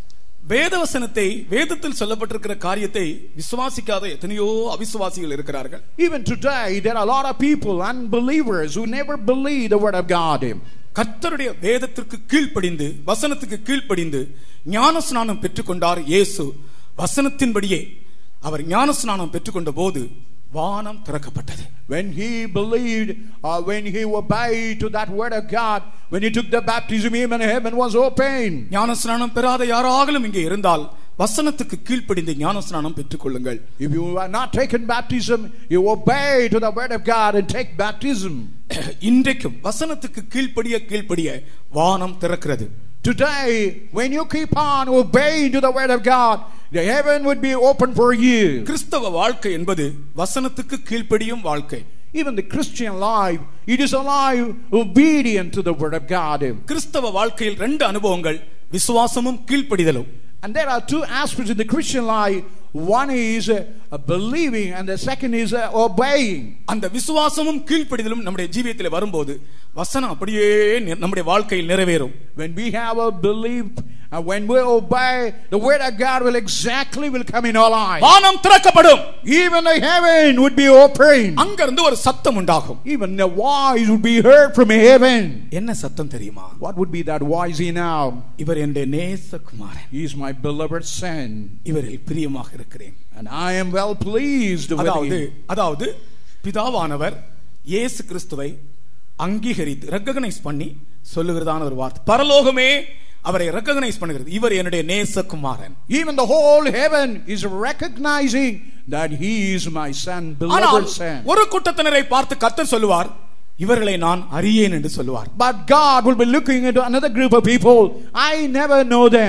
வேதவசனத்தை, வேதத்தில் சொல்லப்பட்டிருக்கிற காரியத்தை விசுவாசிக்காத எத்தனையோ அவிசுவாசிகள் இருக்கிறார்கள். Even today there are a lot of people, unbelievers, who never believe the word of God. கர்த்தருடைய வேதத்திற்கு கீழ்ப்படிந்து, வசனத்துக்கு கீழ்ப்படிந்து ஞானஸ்நானம் பெற்றுக்கொண்டார் இயேசு. வசனத்தின்படியே அவர் ஞானஸ்நானம் பெற்றுக்கொண்ட போது வானம் திறக்கப்பட்டது. When he believed, when he obeyed to that word of God, when he took the baptism, even heaven was open. ஞானஸ்நானம் பெறாத யாராலும் இங்கே இருந்தால் வசனத்துக்கு கீழ்ப்படிந்து ஞானஸ்நானம் பெற்றுக்கொள்ளுங்கள். If you are not taken baptism, you obey to the word of God and take baptism. இன்றைக்கும் வசனத்துக்கு கீழ்ப்படிய வானம் திறக்கிறது. Today, when you keep on obeying to the word of God, the heaven would be open for you. கிறிஸ்தவ வாழ்க்கை என்பது வசனத்துக்கு கீழ்ப்படியும் வாழ்க்கை. Even the Christian life, it is a life obedient to the word of God. கிறிஸ்தவ வாழ்க்கையில் ரெண்டு அனுபவங்கள், விசுவாசமும் கீழ்ப்படிதலும். And there are two aspects in the Christian life. One is believing and the second is obeying. அந்த விசுவாசமும் கீழ்ப்படிதலும் நம்முடைய ஜீவியத்தில் வரும்போது வசனம் அப்படியே நம்முடைய வாழ்க்கையில் நிறைவேறும். When we have a belief and when we obey, the word of God will come in our life. வானம் திறக்கப்படும். Even the heaven would be open. அங்கிருந்து ஒரு சத்தம் உண்டாகும். Even the voice would be heard from heaven. என்ன சத்தம் தெரியுமா? What would be that voice now? இவர் என்னுடைய நேசகுமாரன். He is my beloved son. இவரில் பிரியமாக இருக்கிறேன். And I am well pleased with him. அதாவது பிதாவானவர் இயேசு கிறிஸ்துவை அங்கீகரித்து ரெகக்னைஸ் பண்ணி சொல்லுகிறதான ஒரு வார்த்தை. பரலோகமே அவரை ரெகக்னைஸ் பண்ணுகிறது, இவர் என்னுடைய நேசகுமாரன். Even the whole heaven is recognizing that he is my son, beloved son. ஒரு கூட்டத்தினரை பார்த்து கர்த்தர் சொல்லுவார், இவர்களை நான் அறியேன் என்று சொல்லுவார். But God will be looking into another group of people, I never know them.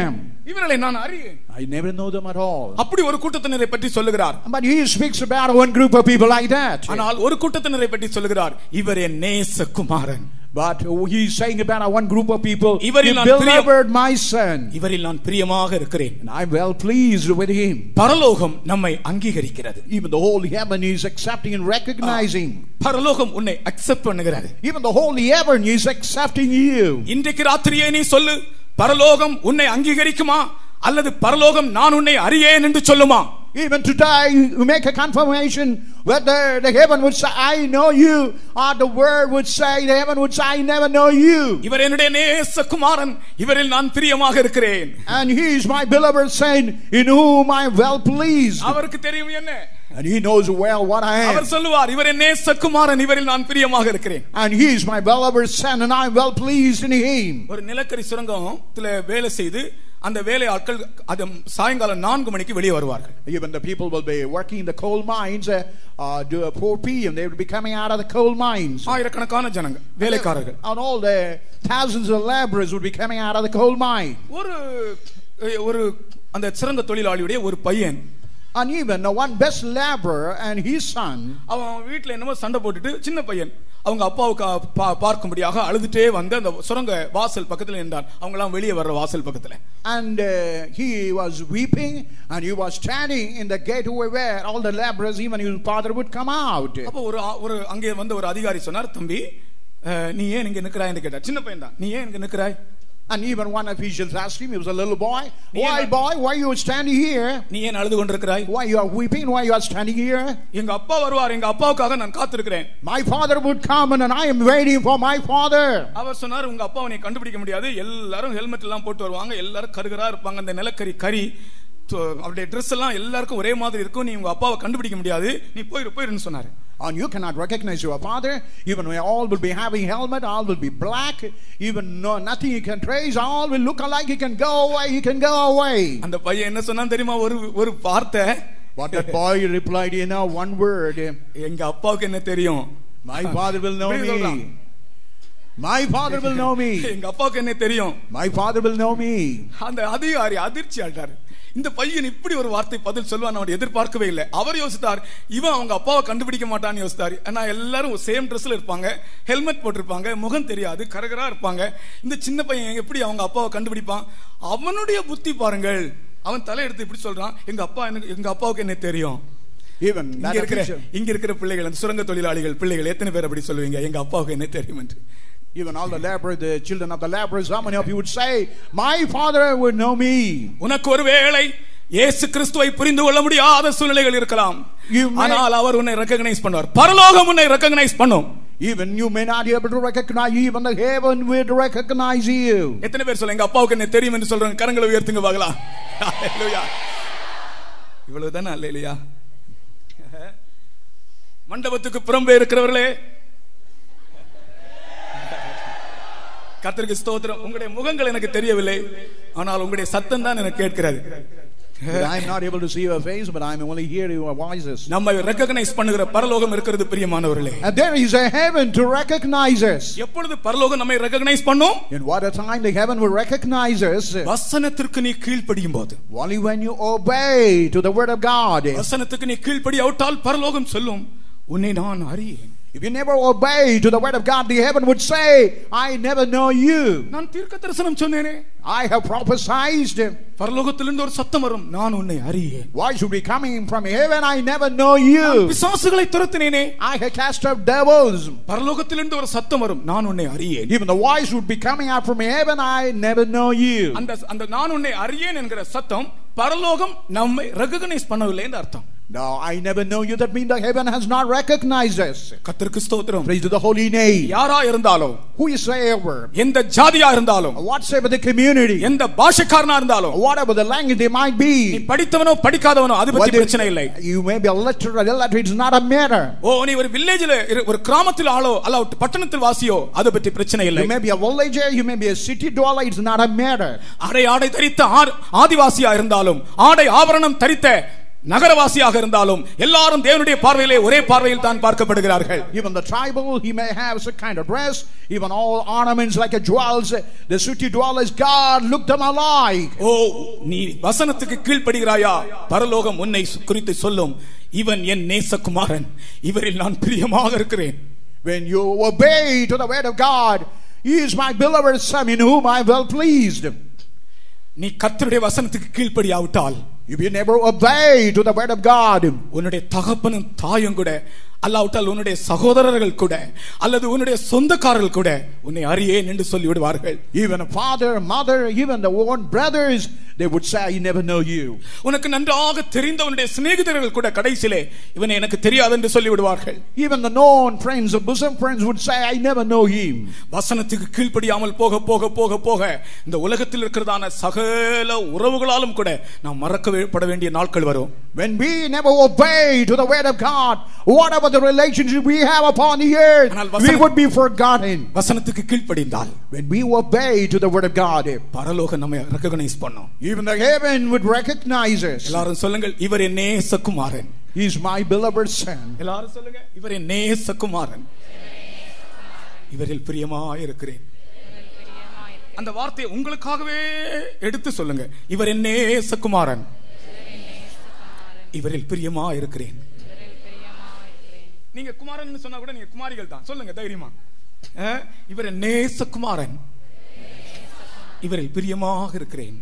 இவர்களை நான் அறியேன். I never know them at all. அப்படி ஒரு கூட்டத்தினரை பற்றி சொல்லுகிறார். But he speaks about one group of people like that. ஆனால் ஒரு கூட்டத்தினரை பற்றி சொல்லுகிறார், இவர் என் நேசகுமாரன். But he is saying about one group of people, இவரில் he beloved my son. இவரில் நான் பிரியமாக இருக்கிறேன். And I'm well pleased with him. பரலோகம் நம்மை அங்கீகரிக்கிறது. Even the whole heaven is accepting and recognizing. பரலோகம் உன்னை அக்செப்ட் பண்ணுகிறது. Even the whole heaven is accepting you. இன்றைக்கு ராத்திரியே நீ சொல்லு, பரலோகம் உன்னை அங்கீகரிக்குமா அல்லது பரலோகம் நான் உன்னை அறியேன் என்று சொல்லுமா? Even today you make a confirmation whether the heaven would say I know you, or the word would say, the heaven would say I never know you. இவர் என்னுடைய நேசகுமாரன், இவரில் நான் பிரியமாக இருக்கிறேன். And he is my beloved son in whom I am well pleased. அவருக்கு தெரியும் என்ன? And he knows well what I am. அவர் சொல்லுவார், இவர் என் நேசகுமாரன், இவரில் நான் பிரியமாக இருக்கிறேன். And he is my beloved son and I am well pleased in him. ஒரு நிலக்கரி சுரங்கத்துல வேலை செய்து அந்த வேலை ஆட்கள் அது சாயங்காலம் 4 மணிக்கு வெளியே வருவார்கள். Even the people will be working in the coal mines do 4 p.m. they will be coming out of the coal mines. ஆயிரக்கணக்கான ஜனங்க வேலைக்காரர்கள். And all the thousands of laborers would be coming out of the coal mine. ஒரு அந்த சுரங்க தொழிலாளியுடைய ஒரு பையன், and even one best laborer and his son, அவன் வீட்ல என்னமோ சண்டை போட்டுட்டு சின்ன பையன் அவங்க அப்பாவுக்கு பார்க்கும்படியாக அழுதுட்டே வந்து அந்த சுரங்க வாசல் பக்கத்துல நின்றான். அவங்க எல்லாம் வெளியே வர்ற வாசல் பக்கத்துல. And he was weeping and he was standing in the gate where all the laborers, even his father, would come out. அப்ப ஒரு அங்கே வந்து ஒரு அதிகாரி சொன்னார், தம்பி நீ ஏன் இங்க நிக்கறாய்ன்னு கேட்டார். சின்ன பையன் தான். நீ ஏன் இங்க நிக்கறாய்? And even one official asked him, he was a little boy, why you are standing here? நீ ஏன் அழுது கொண்டிருக்கிறாய்? Why you are weeping? Why you are standing here? எங்க அப்பா வருவார், எங்க அப்பாவுக்காக நான் காத்திருக்கிறேன். My father would come and I am waiting for my father. அவர் சொன்னார், உங்க அப்பாவை நீ கண்டுபிடிக்க முடியாது, எல்லாரும் ஹெல்மெட் எல்லாம் போட்டு வருவாங்க, எல்லாரும் கருகரா இருப்பாங்க, அந்த நிலக்கரி கரி அவருடைய ட்ரெஸ் எல்லாம் எல்லாருக்கும் ஒரே மாதிரி இருக்கும், நீ உங்க அப்பாவை கண்டுபிடிக்க முடியாது, நீ போயிருன்னு சொன்னாரு. And you cannot recognize your father. Even we all will be having helmet, all will be black, even nothing you can trace, all will look alike. He can go away, he can go away. அந்த பையன் என்ன சொன்னான் தெரியுமா? ஒரு வார்த்தை. What that boy replied, one word. எங்க அப்பாவுக்கு என்ன தெரியும்? My father will know me. My father will know me. எங்க அப்பாவுக்கு என்ன தெரியும்? My father will know me. அந்த அதிகாரி அதிர்ச்சி ஆட்டார். இந்த பையன் இப்படி ஒரு வார்த்தை பதில் சொல்வான் அவர் எதிர்பார்க்கவே இல்லை. அவர் யோசித்தார், இவன் அவங்க அப்பாவை கண்டுபிடிக்க மாட்டான்னு யோசித்தார். ஏன்னா எல்லாரும் சேம் ட்ரெஸ்ல இருப்பாங்க, ஹெல்மெட் போட்டிருப்பாங்க, முகம் தெரியாது, கரகரா இருப்பாங்க. இந்த சின்ன பையன் எப்படி அவங்க அப்பாவை கண்டுபிடிப்பான்? அவனுடைய புத்தி பாருங்கள். அவன் தலையெடுத்து இப்படி சொல்றான், எங்க அப்பாவுக்கு என்ன தெரியும்? இங்க இருக்கிற பிள்ளைகள், அந்த சுரங்க தொழிலாளிகள் பிள்ளைகள் எத்தனை பேர் அப்படி சொல்லுவீங்க, எங்க அப்பாவுக்கு என்ன தெரியும் என்று? Even all the laborers, the children of the laborers, how many of you would say, my father would know me? உனக்கு ஒருவேளை இயேசு கிறிஸ்துவை புரிந்து கொள்ள முடியாத சூழ்நிலைகள் இருக்கலாம், ஆனால் அவர் உன்னை ரெகக்னைஸ் பண்ணுவார். பரலோகம் உன்னை ரெகக்னைஸ் பண்ணும். Even you may not be able to recognize, even the heaven will recognize you. எத்தனை பேர் சொல்லுங்க எங்க அப்பாவுக்கு என்ன தெரியும் என்று சொல்றாங்க? கரங்களை உயர்த்துங்க பார்க்கலாம். ஹalleluya. இவ்வளவுதானே? அல்லேலூயா. மண்டபத்துக்கு புறம்பே இருக்கிறவர்களே, கர்த்தருக்கு ஸ்தோத்திரம். உங்களுடைய முகங்கள் எனக்கு தெரியவில்லை, ஆனால் உங்களுடைய சத்தம் தான் எனக்கு கேட்கிறது. I am not able to see your face, but I am only hearing your voices. நம்மை ரெகக்னைஸ் பண்ணுகிற பரலோகம் இருக்கிறது பிரியமானவர்களே. And there is a heaven to recognize us. எப்பொழுது பரலோகம் நம்மை ரெகக்னைஸ் பண்ணும்? In what a time the heaven will recognize us. வசனத்திற்கு நீ கீழ்ப்படியும் போது. Only when you obey to the word of God. வசனத்துக்கு நீ கீழ்ப்படியாவிட்டால் பரலோகம் சொல்லும், உன்னை நான் அறியேன். If you never obey to the word of God, the heaven would say, I never know you. நான் தீர்க்கதரிசனம் சொன்னேனே, I have prophesied. பரலோகத்திலிருந்து ஒரு சத்தம் வரும், நான் உன்னை அறியேன். Why should be coming from heaven? I never know you. பிசாசுகளை துரத்தினேனே, I have cast out devils. பரலோகத்திலிருந்து ஒரு சத்தம் வரும், நான் உன்னை அறியேன். Even the voice would be coming out from heaven, I never know you. அந்த நான் உன்னை அறியேன் என்கிற சத்தம் பரலோகம் நம்மை ரெகக்னைஸ் பண்ணவில்லை என்று அர்த்தம். No, I never know you. That means the heaven has not recognized us. கர்த்தருக்கு ஸ்தோத்திரம். Praise to the holy name. யாரா இருந்தாலும், whosoever, எந்த ஜாதியா இருந்தாலும், whatsoever the community, எந்த பாஷைக்காரனா இருந்தாலும், whatever the language they might be, நீ படித்தவனோ படிக்காதவனோ அது பத்தி பிரச்சனை இல்லை. You may be a literate, illiterate, it's not a matter. நீ ஒரு வில்லேஜ்ல ஒரு கிராமத்தில் ஆளோ அல்ல பட்டணத்தில் வாசியோ அது பத்தி பிரச்சனை இல்லை. You may be a villager, you may be a city dweller, it's not a matter. ஆடை தரித்த ஆதிவாசியா இருந்தாலும், ஆடை ஆபரணம் தரித்த நகரவாசியாக இருந்தாலும் எல்லாரும் தேவனுடைய பார்வையிலே ஒரே பார்வையில் தான் பார்க்கப்படுகிறார்கள். Even the tribal, he may have some kind of dress, even all ornaments like a jewels, the city dwellers, God looked them alike. ஓ, நீ வசனத்துக்கு கீழ்ப்படிகிறாயா? பரலோகம் உன்னை குறித்து சொல்லும், இவன் என் நேசகுமாரன், இவரில் நான் பிரியமாக இருக்கிறேன். When you obey to the word of God, he is my beloved son in whom I am well pleased. நீ கர்த்தருடைய வசனத்துக்கு கீழ்ப்படியாவிட்டால், if you never obey to the word of God, உன்னுடைய தகப்பனும் தாயும் கூட, அல்லாவிட்டால் உன்னுடைய சகோதரர்கள் கூட, அல்லது உன்னுடைய சொந்தக்காரர்கள் கூட உன்னை அறியேன் என்று சொல்லி விடுவார்கள். Even a father, mother, even the own brothers, they would say, I never know you. உனக்கு நன்றாக தெரிந்த உன்னுடைய சிநேகிதர்கள் கூட கடைசியிலே இவனை எனக்கு தெரியாது என்று சொல்லி விடுவார்கள். Even the known friends or bosom friends would say, I never know him. வசனத்துக்கு கீழ்ப்படியாமல் போக போக போக போக இந்த உலகத்தில் இருக்கிறதான சகல உறவுகளாலும் கூட நாம் மறக்கப்பட வேண்டிய நாட்கள் வரும். When we never obey to the word of God, whatever the relationship we have upon the earth, we would be forgotten. வசனத்துக்கு கீழ்ப்படிந்தால், when we obey to the word of God, பரலோகம் நம்மை ரெகக்னைஸ் பண்ணும். even the heaven would recognize us. எல்லாரும் சொல்லுங்கள், இவர் என் நேசகுமாரன். He is my beloved son. எல்லாரும் சொல்லுங்க, இவர் என் நேசகுமாரன், இவரில் பிரியமாய் இருக்கிறேன். அந்த வார்த்தையை உங்களுக்காகவே எடுத்து சொல்லுங்க, இவர் என் நேசகுமாரன், இவரில் பிரியமாய் இருக்கிறேன். நீங்க குமாரன் சொன்னா கூட நீங்க குமாரிகள் தான், சொல்லுங்க தைரியமா, இவர் என் நேசகுமாரன், இவரில் பிரியமாக இருக்கிறேன்.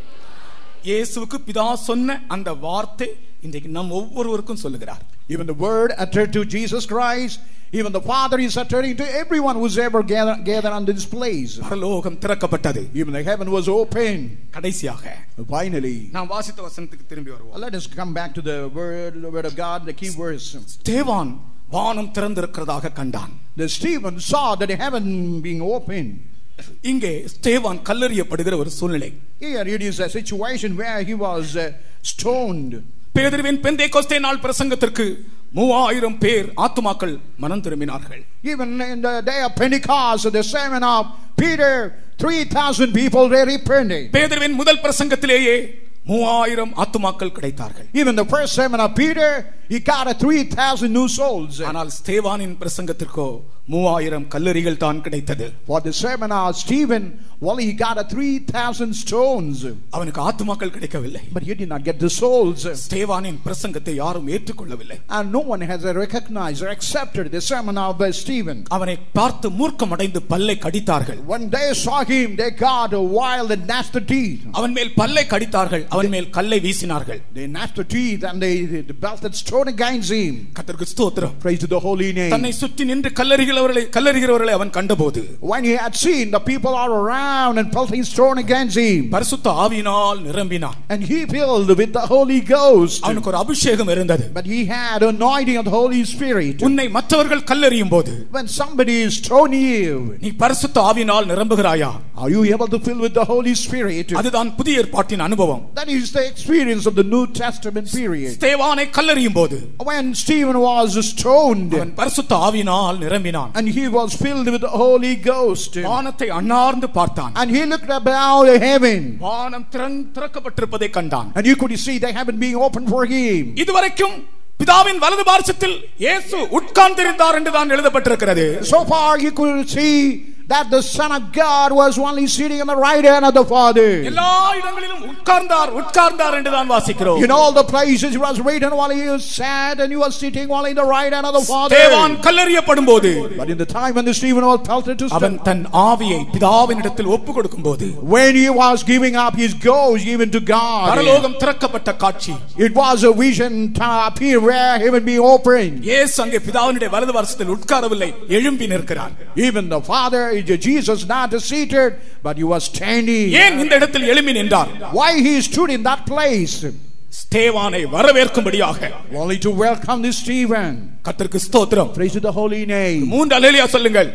இயேசுவுக்கு பிதா சொன்ன அந்த வார்த்தை இன்றைக்கு நம் ஒவ்வொருவருக்கும் சொல்லுகிறார். Even the word uttered to Jesus Christ, even the Father is uttering to everyone who's ever gathered on this place. பரலோகம் திறக்கப்பட்டது. Even the heaven was open. கடைசியாக, finally, நாம் வாசித்த வசனத்துக்கு திரும்பி வருவோம். let us come back to the word of God, the key verse. ஸ்தேவான் வானம் திறந்திருக்கிறதாக கண்டான். The Stephen saw that the heaven being open. இங்கே ஸ்தேவான் கல்லெறியப்படுகிற ஒரு சூழ்நிலை. Here it is a situation where he was stoned. பேதுருவின் பெந்தேகோஸ்தே நாள் பிரசங்கத்திற்கு 3000 பேர் ஆத்துமாக்கள் மனம் திரும்பினார்கள். Even in the day of Pentecost, the sermon of Peter, 3000 people they repented. பேதுருவின் முதல் பிரசங்கத்திலேயே 3000 ஆத்துமாக்கள் கிடைத்தார்கள். Even the first sermon of Peter, he got 3000 new souls. ஆனால் ஸ்தேவானின் பிரசங்கத்திற்கோ 3000 கல்லெறிகள் தான் கிடைத்தது. For the sermon of Stephen, well, he got 3000 stones. அவனுக்கு ஆத்துமாக்கள் கிடைக்கவில்லை. But he did not get the souls. ஸ்தேவானின் பிரசங்கத்தை யாரும் ஏற்றுக்கொள்ளவில்லை. And no one has recognized or accepted the sermon of Stephen. அவனை பார்த்து மூர்க்கமடைந்து பல்லை கடித்தார்கள். When they saw him, they got a wild and nasty teeth. அவன் மேல் பல்லை கடித்தார்கள், அவன் மேல் கல்லை வீசினார்கள். They gnashed the teeth and they belted stone against him. கர்த்தருக்கு ஸ்தோத்திரம். Praise to the holy name. தன்னை சுற்றி நின்று கல்லெறிகிறவர்களை அவன் கண்டபோது, when he had seen the people all around and pelting stone against him, பரிசுத்த ஆவியினால் நிரம்பினான். and he filled with the Holy Ghost. அவனுக்கு ஒரு அபிஷேகம் இருந்தது. But he had anointing of the Holy Spirit. உன்னை மற்றவர்கள் கல்லெறியும் போது, when somebody is stoning you, நீ பரிசுத்த ஆவியினால் நிரம்புகிறாயா? are you able to fill with the Holy Spirit? அதுதான் புதிய ஏற்பாட்டின் அனுபவம். That is the experience of the New Testament period. ஸ்தேவானை கல்லெறியும் போது, when Stephen was stoned, அவன் பரிசுத்த ஆவியினால் நிரம்பினான். and he was filled with the Holy Ghost, வானத்தை அண்ணார்ந்து பார்த்தான். and he looked about heaven, வானம் திறக்கப்பட்டிருப்பதை கண்டான். and you could see the heaven being opened for him. இதுவரைக்கும் பிதாவின் வலது பார்சத்தில் இயேசு உட்கார்ந்திருந்தார் என்று தான் எழுதப்பட்டிருக்கிறது. So far you could see that the Son of God was only sitting on the right hand of the Father. எல்லா இடங்களிலும் உட்கார்ந்தார் என்று தான் வாசிக்கிறோம். In all the places he was written while he was sat and he was sitting while in the right hand of the Father. ஸ்தேவான் கல்லெறியப்படும்போது, but in the time when the Stephen was pelted to stone, அவன் தன் ஆவியை பிதாவினிடத்தில் ஒப்புக்கொடுக்கும்போது, when he was giving up his ghost even to God, பரலோகம் திறக்கப்பட்ட காட்சி. it was a vision to appear where heaven be opened. இயேசு அங்கே பிதாவினுடைய வலது பார்சத்தில் உட்காரவில்லை, எழும்பி நிற்கிறார். Even the Father, Jesus not seated, but he was standing. ஏன் இந்த இடத்தில் எழும்பி நின்றார்? Why he stood in that place? ஸ்தேவானை வரவேற்கும்படியாக, only to welcome this Stephen. கர்த்தருக்கு ஸ்தோத்திரம். Praise to the holy name. 3 அல்லேலூயா சொல்லுங்கள்.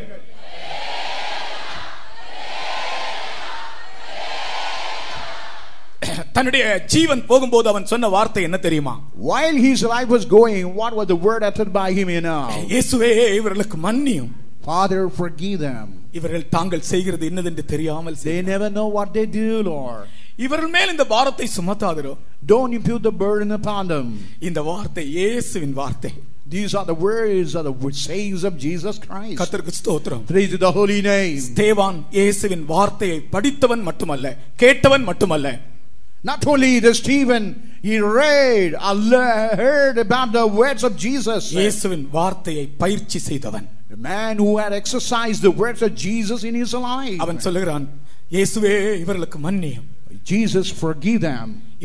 தன்னுடைய ஜீவன் போகும்போது அவன் சொன்ன வார்த்தை என்ன தெரியுமா? While his life was going, what was the word uttered by him now? இயேசுவே இவர்களுக்கு மன்னியும். Father, forgive them. இவர்கள் தாங்கள் செய்கிறது என்னதென்று தெரியாமல் they never know what they do, Lord. இவர்கள் மேல் இந்த பாரத்தை சுமத்தாதிரோ. Don't impute the burden upon them. இந்த வார்த்தை இயேசுவின் வார்த்தை. These are the words of the sayings of Jesus Christ. கர்த்தருக்கு ஸ்தோத்திரம். Praise the holy name. ஸ்தேவான் இயேசுவின் வார்த்தையை படித்தவன் மட்டுமல்ல, கேட்டவன் மட்டுமல்ல. Not only the Stephen, he read or heard about the words of Jesus. இயேசுவின் வார்த்தையை பயிற்சி செய்தவன். The man who had exercised the words of Jesus in his life. அவன் சொல்லுகிறான், இயேசுவே இவர்களுக்கு மன்னியும். Jesus, forgive them.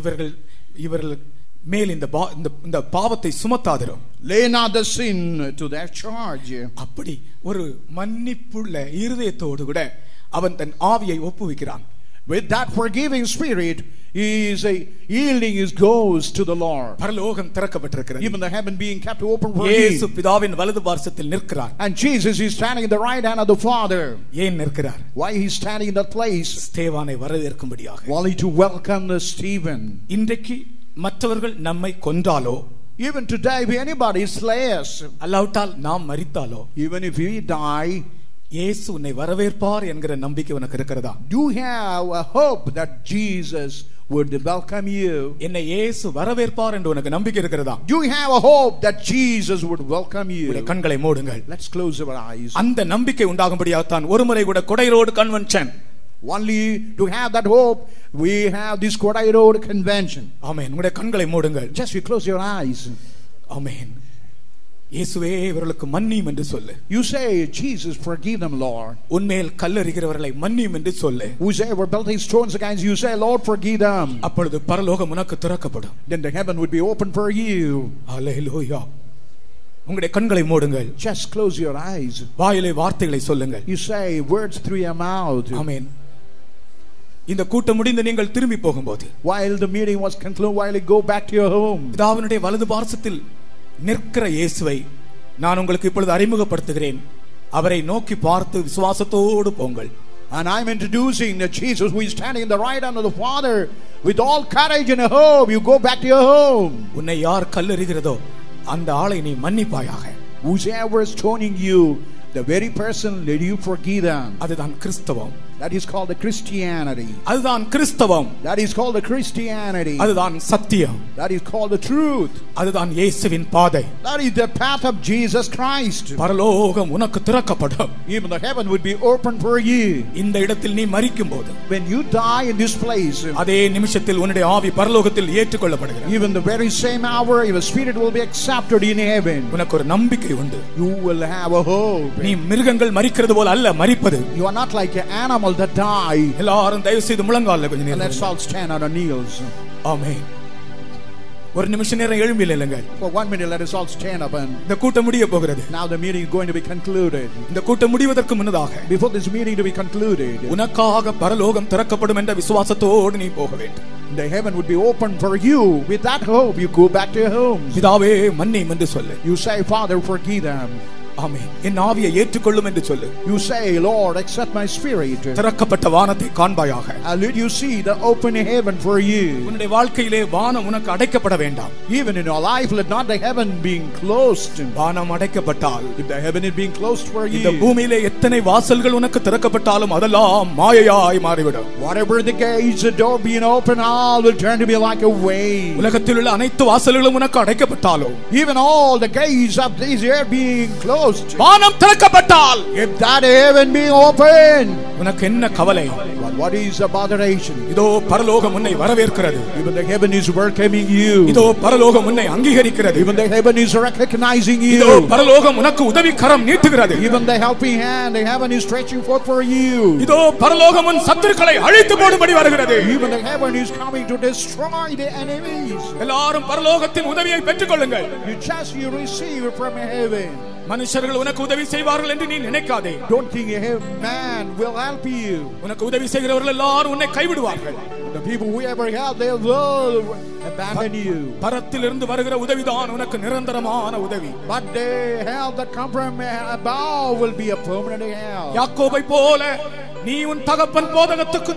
இவர்கள் மேல் இந்த பாவத்தை சுமத்தாதிரும். Lay not the sin to their charge. அப்படி ஒரு மன்னிப்புள்ள இருதயத்தோடு கூட அவன் தன் ஆவியை ஒப்புவிக்கிறான். With that forgiving spirit, he is yielding his ghost to the Lord. பரலோகம் திறக்கப்பட்டிருக்கிறது. Even the heaven being kept open for him. இயேசு பிதாவின் வலது பார்சத்தில் நிற்கிறார். And Jesus is standing in the right hand of the Father. ஏன் நிற்கிறார்? Why he is standing in that place? ஸ்தேவானை வரவேற்கும்படியாக. Only to welcome the Stephen. இன்றைக்கு மற்றவர்கள் நம்மை கொன்றாலோ, even today if anybody slays, அல்லாவிட்டால் நாம் மரித்தாலோ, even if we die, இயேசு உன்னை வரவேற்பார் என்கிற நம்பிக்கை உனக்கு இருக்கிறதா? Do you have a hope that Jesus would welcome you? என்னை இயேசு வரவேற்பார் என்று உனக்கு நம்பிக்கை இருக்கிறதா? Do you have a hope that Jesus would welcome you? உங்களுடைய கண்களை மூடுங்கள். Let's close our eyes. அந்த நம்பிக்கை உண்டாகும்படியாக தான் ஒருமுறை கூட Kodai road convention. Only to have that hope we have this Kodai Road convention. Amen. உங்களுடைய கண்களை மூடுங்கள். Just you close your eyes. ஆமென். இயேசுவே இவர்களுக்கு மன்னியும் என்று சொல்லு. You say, Jesus, forgive them, Lord. உன்மேல் கல்லெறிகிறவர்களை மன்னியும் என்று சொல்லு. Whosoever belting stones against you, say, Lord, forgive them. அப்பொழுது பரலோகம் உனக்கு திறக்கப்படும். Then the heaven would be open for you. ஹalleluya. உங்களுடைய கண்களை மூடுங்கள். Just close your eyes. வாயிலே வார்த்தைகளை சொல்லுங்கள். You say words through your mouth. ஆமென். இந்த கூட்டம் முடிந்து நீங்கள் திரும்பி போகும்போது, while the meeting was concluded, while you go back to your home, பிதாவினுடைய வலது பார்சத்தில் நிற்கிற இயேசுவை நான் உங்களுக்கு இப்பொழுது அறிமுகப்படுத்துகிறேன். அவரை நோக்கி பார்த்து விசுவாசத்தோடு போங்கள். And I'm introducing the Jesus who is standing in the right hand of the Father with all courage and hope. You go back to your home. உன்னை யார் கல்லெறிகிறதோ அந்த ஆளை நீ மன்னிப்பாயாக. Whosoever is stoning you, the very person, let you forgive them. அதுதான் கிறிஸ்தவம். That is called the Christianity. அதுதான் கிறிஸ்தவம். That is called the Christianity. அதுதான் சத்தியம். That is called the truth. அதுதான் இயேசுவின் பாதை. That is the path of Jesus Christ. பரலோகம் உனக்கு திறக்கப்படும். Even the heaven would be open for you. இந்த இடத்தில் நீ மரிக்கும்போது, when you die in this place, அதே நிமிஷத்தில் உன்னுடைய ஆவி பரலோகத்தில் ஏற்றுக்கொள்ளப்படுகிறது. even the very same hour your spirit will be accepted in heaven. உனக்கு ஒரு நம்பிக்கை உண்டு. You will have a hope. நீ மிருகங்கள் மரிக்கிறது போல அல்ல மரிப்பது. You are not like an animal that die. எல்லாரும் தயவு செய்து முழங்கால்ல கொஞ்ச நேரம். Let's all stand on our knees. ஆமென். ஒரு நிமிஷ நேரம் எழும்பி நில்லுங்கள். For 1 minute let us all stand up and இந்த கூட்டம் முடிய போகிறது. now the meeting is going to be concluded. இந்த கூட்டம் முடிவதற்கு முன்னதாக, before this meeting to be concluded, உனக்காக பரலோகம் திறக்கப்படும் என்ற விசுவாசத்தோடு நீ போக வேண்டும். the heaven would be open for you. With that hope you go back to your home. பிதாவே மன்னியும் என்று சொல்லு. You say, Father, forgive them. ஆமென். என் ஆவியை ஏற்றுக்கொள்ளும் என்று சொல்லு. You say, Lord, accept my spirit. திறக்கப்பட்ட வானத்தை காண்பாயாக. And let you see the open heaven for you. உன்னுடைய வாழ்க்கையிலே வானம் உனக்கு அடைக்கப்பட வேண்டாம். Even in your life, let not the heaven being closed. வானம் அடைக்கப்பட்டால், if the heaven is being closed for you, இந்த பூமியிலே எத்தனை வாசல்கள் உனக்கு திறக்கப்பட்டாலும் அதெல்லாம் மாயையாய் மாறிவிடும். whatever the gates, the door being open, all will turn to be like a wave. உலகத்தில் உள்ள அனைத்து வாசல்களும் உனக்கு அடைக்கப்பட்டாலும், even all the gates of this earth being closed, வானம் திறக்கப்பட்டால், if that heaven being open, உனக்கு என்ன கவலை? what is the botheration? இதோ பரலோகம் உன்னை வரவேற்கிறது. even the heaven is welcoming you. இதோ பரலோகம் உன்னை அங்கீகரிக்கிறது. even the heaven is recognizing you. இதோ பரலோகம் உனக்கு உதவி கரம் நீட்டுகிறது. even the helping hand, the heaven is stretching forth for you. இதோ பரலோகம் உன் சத்துருக்களை அழித்து போடும்படி வருகிறது. even the heaven is coming to destroy the enemies. எல்லாரும் பரலோகத்தின் உதவியை பெற்றுக்கொள்ளுங்கள். you receive it from heaven. மனுஷர்கள் உனக்கு உதவி செய்வார்கள் என்று நீ நினைக்காதே. don't think man will help you. உனக்கு உதவி செய்கிறவர்கள் எல்லாரும் உன்னை கைவிடுவார்கள். the people who ever help, they will abandon you. பரத்திலிருந்து வருகிற உதவிதான் உனக்கு நிரந்தரமான உதவி. but the help that come from above will be a permanent help. யாக்கோபை போல நீ உன் தகப்பன் போதகத்துக்கு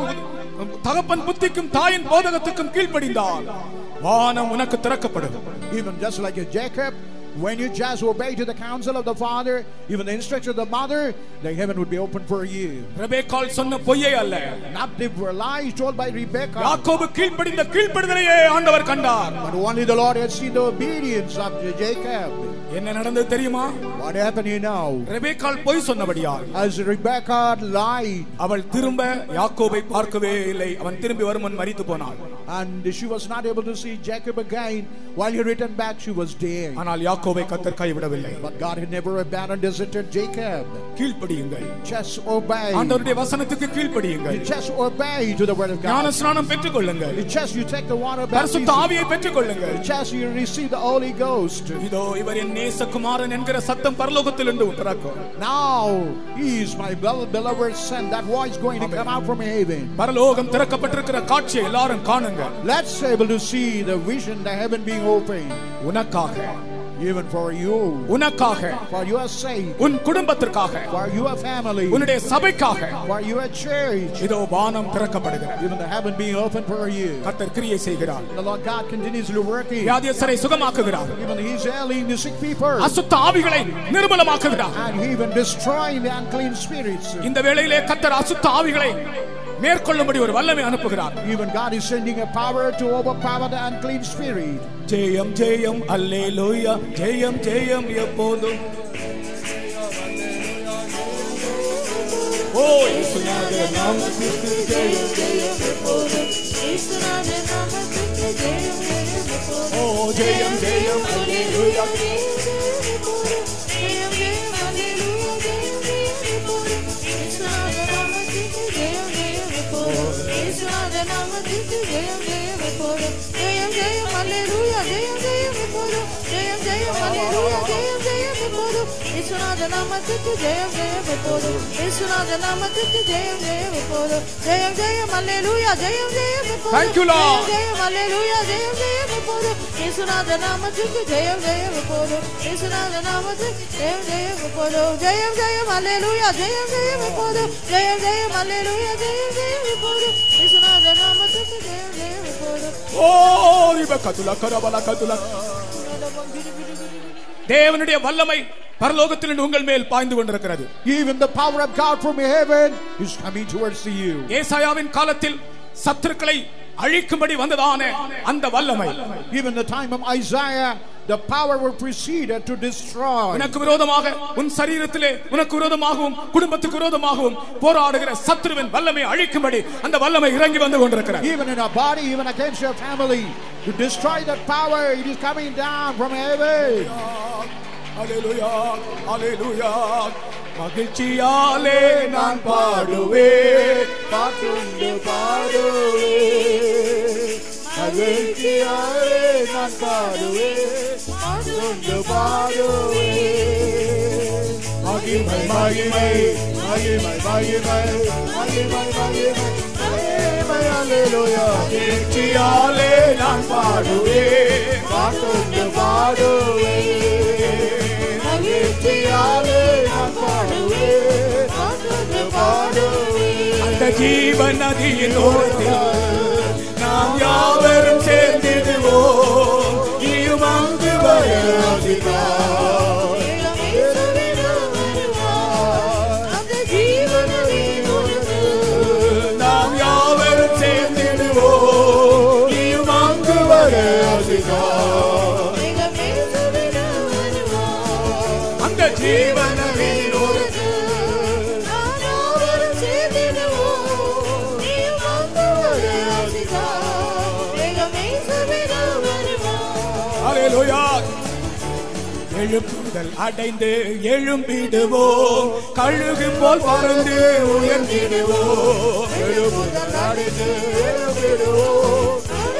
தகப்பன் புத்திக்கும் தாயின் போதகத்துக்கும் கீழ்ப்படிந்தால் வானம் உனக்கு திறக்கப்படும். even just like a Jacob, when you just obey to the counsel of the father, even the instruction of the mother, the heaven would be open for you. ரெபெக்காள் சொன்ன பொய்யே அல்ல. Not the lies told by Rebecca. யாக்கோபு கீழ்ப்படிந்த கீழ்ப்படிதலையே ஆண்டவர் கண்டார். But only the Lord had seen the obedience of Jacob. என்ன நடந்தது தெரியுமா? What happened you know? ரெபெக்காள் பொய் சொன்னபடியால் as Rebecca lied, அவள் திரும்ப யாக்கோபை பார்க்கவே இல்லை. அவன் திரும்பி வருமுன் மரித்து போனாள். and she was not able to see Jacob again. While he returned back, she was dead. ஆனால் யாக்கோபை கர்த்தர் கைவிடவில்லை. But God had never abandoned, deserted Jacob. கீழ்ப்படியுங்கள். Just obey. ஆண்டவருடைய வசனத்துக்கு கீழ்ப்படியுங்கள். You just obey to the word of God. ஞானஸ்நானம் பெற்றுக்கொள்ளுங்கள். You just you take the water baptism. பரிசுத்த ஆவியை பெற்றுக்கொள்ளுங்கள். You just you receive the Holy Ghost. இதோ இவர் என் நேசகுமாரன் என்கிற சத்தம் பரலோகத்திலிருந்து உண்டாகும். Now he is my beloved son. That voice going to come out from heaven. பரலோகம் திறக்கப்பட்டிருக்கிற காட்சியை எல்லாரும் காணுங்க. Let's able to see the vision, the heaven being open. உனக்காக, even for you, உனக்காக, for your sake, உன் குடும்பத்திற்காக, for your family, உன்னுடைய சபைக்காக, for your church, இதோ வானம் திறக்கப்படுகிறது. even the heaven being open for you. கர்த்தர் கிரியை செய்கிறார். The Lord God continuously working. வியாதியஸ்தரை சுகமாக்குகிறார். Even he is healing the sick people. அசுத்த ஆவிகளை நிர்மூலமாக்குகிறார். And even destroying the unclean spirits. இந்த வேளையிலே கர்த்தர் அசுத்த ஆவிகளை மேற்கொள்ளும்படி ஒரு வல்லமை அனுப்புகிறார். Even God is sending a power to overpower the unclean spirit. ஜெயம் ஜெயம் அல்லேலூயா, ஜெயம் ஜெயம் எப்போதும். ஓ இயேசுநாதர் நாமத்துக்கு ஜெயம் ஜெயம் எப்போதும். இயேசுநாதர் நாமத்துக்கு ஜெயம் ஜெயம் எப்போதும். ஓ ஜெயம் ஜெயம் அல்லேலூயா, ஜெயம் ஜெயம் அல்லேலூயா, ஜெயம் ஜெயம் எப்போதும். இயேசுநாதர் நாமத்துக்கு ஜெயம் ஜெயம் எப்போதும். இயேசுநாதர் நாமத்துக்கு ஜெயம் ஜெயம் எப்போதும். ஜெயம் ஜெயம் அல்லேலூயா, ஜெயம் ஜெயம் எப்போதும். ஜெயம் ஜெயம் அல்லேலூயா, ஜெயம் ஜெயம் எப்போதும். இயேசுநாதர் நாமத்துக்கு ஜெயம் ஜெயம் எப்போதும். இயேசுநாதர் நாமத்துக்கு ஜெயம் ஜெயம் எப்போதும். ஜெயம் ஜெயம் அல்லேலூயா, ஜெயம் ஜெயம் எப்போதும். Thank you Lord. ஜெயம் அல்லேலூயா, ஜெயம் ஜெயம் எப்போதும். இயேசுநாதர் நாமத்துக்கு ஜெயம் ஜெயம் எப்போதும். இயேசுநாதர் நாமத்துக்கு ஜெயம் ஜெயம் எப்போதும். ஜெயம் ஜெயம் அல்லேலூயா, ஜெயம் ஜெயம் எப்போதும். ஜெயம் ஜெயம் அல்லேலூயா, ஜெயம் ஜெயம் எப்போதும். இயேசுநாதர் நாமத்துக்கு ஜெயம் ஜெயம் எப்போதும். ஓ ரிபகதுல கரபல கதுல. தேவனுடைய வல்லமை பரலோகத்திலிருந்து உங்கள் மேல் பாய்ந்து கொண்டிருக்கிறது. Even the power of God from heaven is coming towards you. ஏசாயாவின் காலத்தில் சத்துருக்களை அழிக்கும்படி வந்ததான அந்த வல்லமை, even the time of Isaiah, the power were preceded to destroy. உனக்கு விரோதமாக உன் சரீரத்திலே உனக்கு விரோதமாகவும் குடும்பத்துக்கு விரோதமாகவும் போராடுகிற சத்துருவின் வல்லமை அழிக்கும்படி அந்த வல்லமை இறங்கி வந்து கொண்டிருக்கிறது. Even in our body, even against your family, to destroy that power, it is coming down from heaven. Hallelujah, hallelujah. மகிழ்ச்சியாலே நான் பாடுவேன், பாட்டுண்டு பாடுவேன். மகிழ்ச்சியாலே நான் பாடுவேன், பாட்டுண்டு பாடுவேன். மகிமை மகிமை மகிமை மகிமை மகிமை மகிமை மகிமை அல்லேலூயா. மகிழ்ச்சியாலே நான் பாடுவேன், பாட்டுண்டு பாடுவேன். அந்த ஜீவன் நதியின் ஓரத்தில் நாம் யாவரும் சேர்ந்திடுவோம். நீயும் அங்கு வருகிறாய். அந்த ஜீவன் நதியின் ஓரத்தில் நாம் யாவரும் சேர்ந்திடுவோம். நீயும் அங்கு வருகிறாய். அந்த ஜீவன் நதியின் ஓரத்தில் எழுப்புதல் அடைந்து எழும்பிடுவோம். கழுகு போல் பறந்து உயர்ந்திடுவோம். எழுப்புதல் அடைந்து எழும்பிடுவோம்.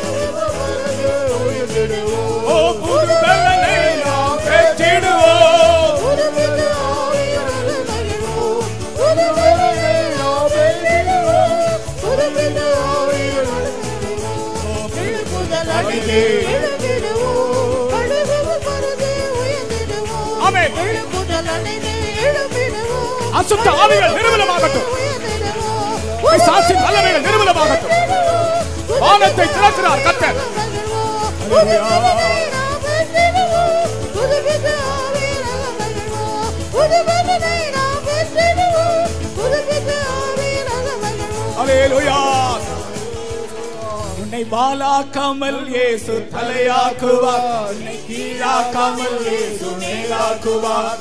ஓ புது பலனை நாம் பெற்றிடுவோம். புது பலனை நாம் பெற்றிடுவோம். புது எழுப்புதல் அடைந்து அசுத்த ஆவிகள் நிர்மூலமாகட்டும். பிசாசின் வல்லமைகள் நிர்மூலமாகட்டும். வானத்தை திறக்கிறார் கர்த்தர். ஹalleluya. உன்னை வாலாக்காமல் இயேசு தலையாக்குவார், உன்னை கீழாக்காமல் இயேசு மேலாக்குவார்.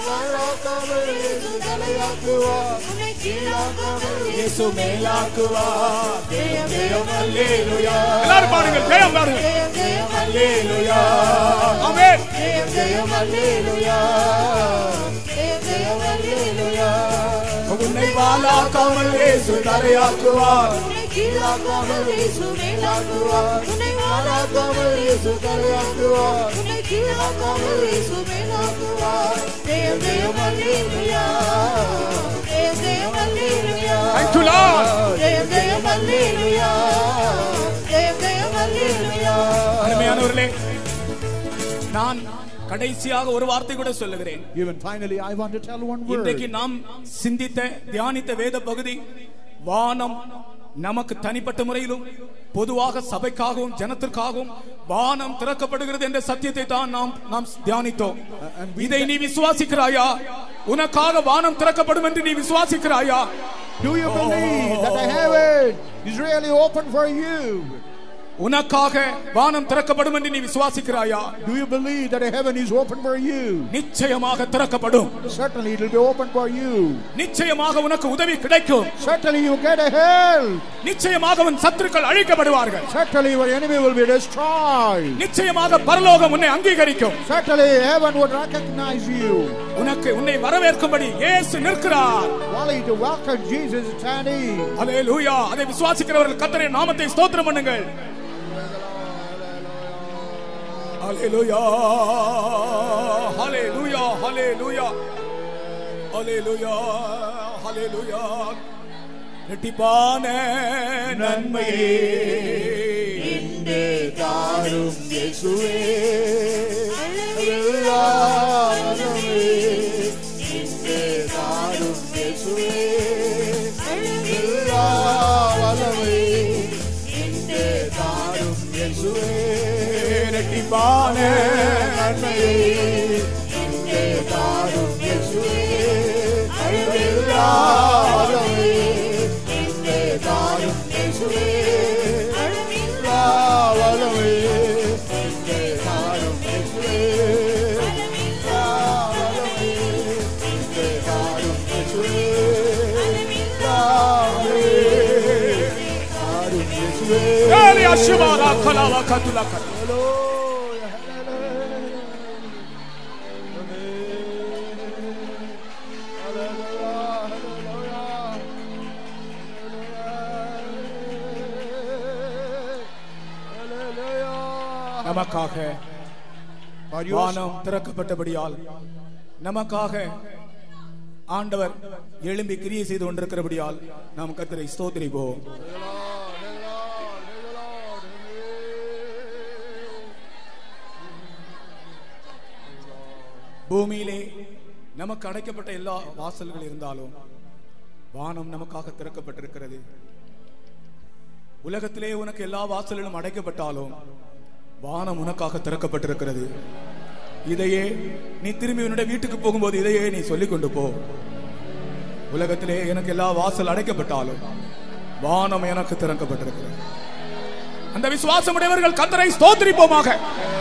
இயேசு மேலாக்குவார். ஜெயம் ஜெயம் அல்லேலூயா. எல்லாரும் பாடுங்கள், ஜெயம் பாடுங்கள். ஜெயம் ஜெயம் அல்லேலூயா. ஆமென். ஜெயம் ஜெயம் அல்லேலூயா. ஜெயம் ஜெயம் அல்லேலூயா. உன்னை வாலாக்காமல் இயேசு தலையாக்குவார், உன்னை கீழாக்காமல் இயேசு மேலாக்குவார். உன்னை வாலாக்காமல் இயேசு தலையாக்குவார், உன்னை கீழாக்காமல் இயேசு மேலாக்குவார். ஜெயம் ஜெயம் அல்லேலூயா. ஜெயம் ஜெயம் அல்லேலூயா. Thank you Lord. ஜெயம் ஜெயம் அல்லேலூயா. ஜெயம் ஜெயம் அல்லேலூயா. அருமையானவர்களே, நான் கடைசியாக ஒரு வார்த்தை கூட சொல்லுகிறேன். Even finally I want to tell one word. இன்றைக்கு நாம் சிந்தித்த தியானித்த வேத பகுதி, வானம் நமக்கு தனிப்பட்ட முறையிலும் பொதுவாக சபைக்காகவும் ஜனத்திற்காகவும் வானம் திறக்கப்படுகிறது என்ற சத்தியத்தை தான் நாம் தியானித்தோம். இதை நீ விசுவாசிக்கிறாயா? உனக்காக வானம் திறக்கப்படும் என்று நீ விசுவாசிக்கிறாயா? Do you believe that the heaven is really open for you? உனக்காக வானம் திறக்கப்படும் என்று நீ விசுவாசிக்கிறாயா? Do you believe that the heaven is open for you? நிச்சயமாக திறக்கப்படும். Certainly it will be open for you. நிச்சயமாக உனக்கு உதவி கிடைக்கும். Certainly you get a help. நிச்சயமாக உன் சத்துருக்கள் அழிக்கப்படுவார்கள். Certainly your enemy will be destroyed. நிச்சயமாக பரலோகம் உன்னை அங்கீகரிக்கும். Certainly heaven would recognize you. உன்னை வரவேற்கும்படி இயேசு நிற்கிறார். Only to welcome Jesus is standing. ஹalleluya. அதை விசுவாசிக்கிறவர்கள் கர்த்தருடைய நாமத்தை ஸ்தோத்திரம் பண்ணுங்கள். ஹalleluya. ஹalleluya. ஹalleluya. ஹalleluya. ஹalleluya. இரட்டிப்பான நன்மையே இன்றே தாரும் இயேசுவே. இன்றே தாரும் இயேசுவே. இன்றே தாரும் இயேசுவே. இரட்டிப்பான நன்மையே இன்றே தாரும் இயேசுவே. இன்றே தாரும் இயேசுவே. Ashibara kalava katula kat. நமக்காக வானம் திறக்கப்பட்டபடியால், நமக்காக ஆண்டவர் எழும்பி கிரியை செய்து கொண்டிருக்கிறபடியால் நாம் கர்த்தரை ஸ்தோத்திரிப்போம். பூமியிலே நமக்கு அடைக்கப்பட்ட எல்லா வாசல்கள் இருந்தாலும் வானம் நமக்காக திறக்கப்பட்டிருக்கிறது. உலகத்திலே உனக்கு எல்லா வாசல்களும் அடைக்கப்பட்டாலும் வானம் உனக்காக திறக்கப்பட்டிருக்கிறது. இதையே நீ திரும்பி உன்னுடைய வீட்டுக்கு போகும்போது இதையே நீ சொல்லிக் கொண்டு போ. உலகத்திலே எனக்கு எல்லா வாசல் அடைக்கப்பட்டாலும் வானம் எனக்கு திறக்கப்பட்டிருக்கிறது. அந்த விசுவாசம் உடையவர்கள் கர்த்தரை ஸ்தோத்திரிப்போமாக.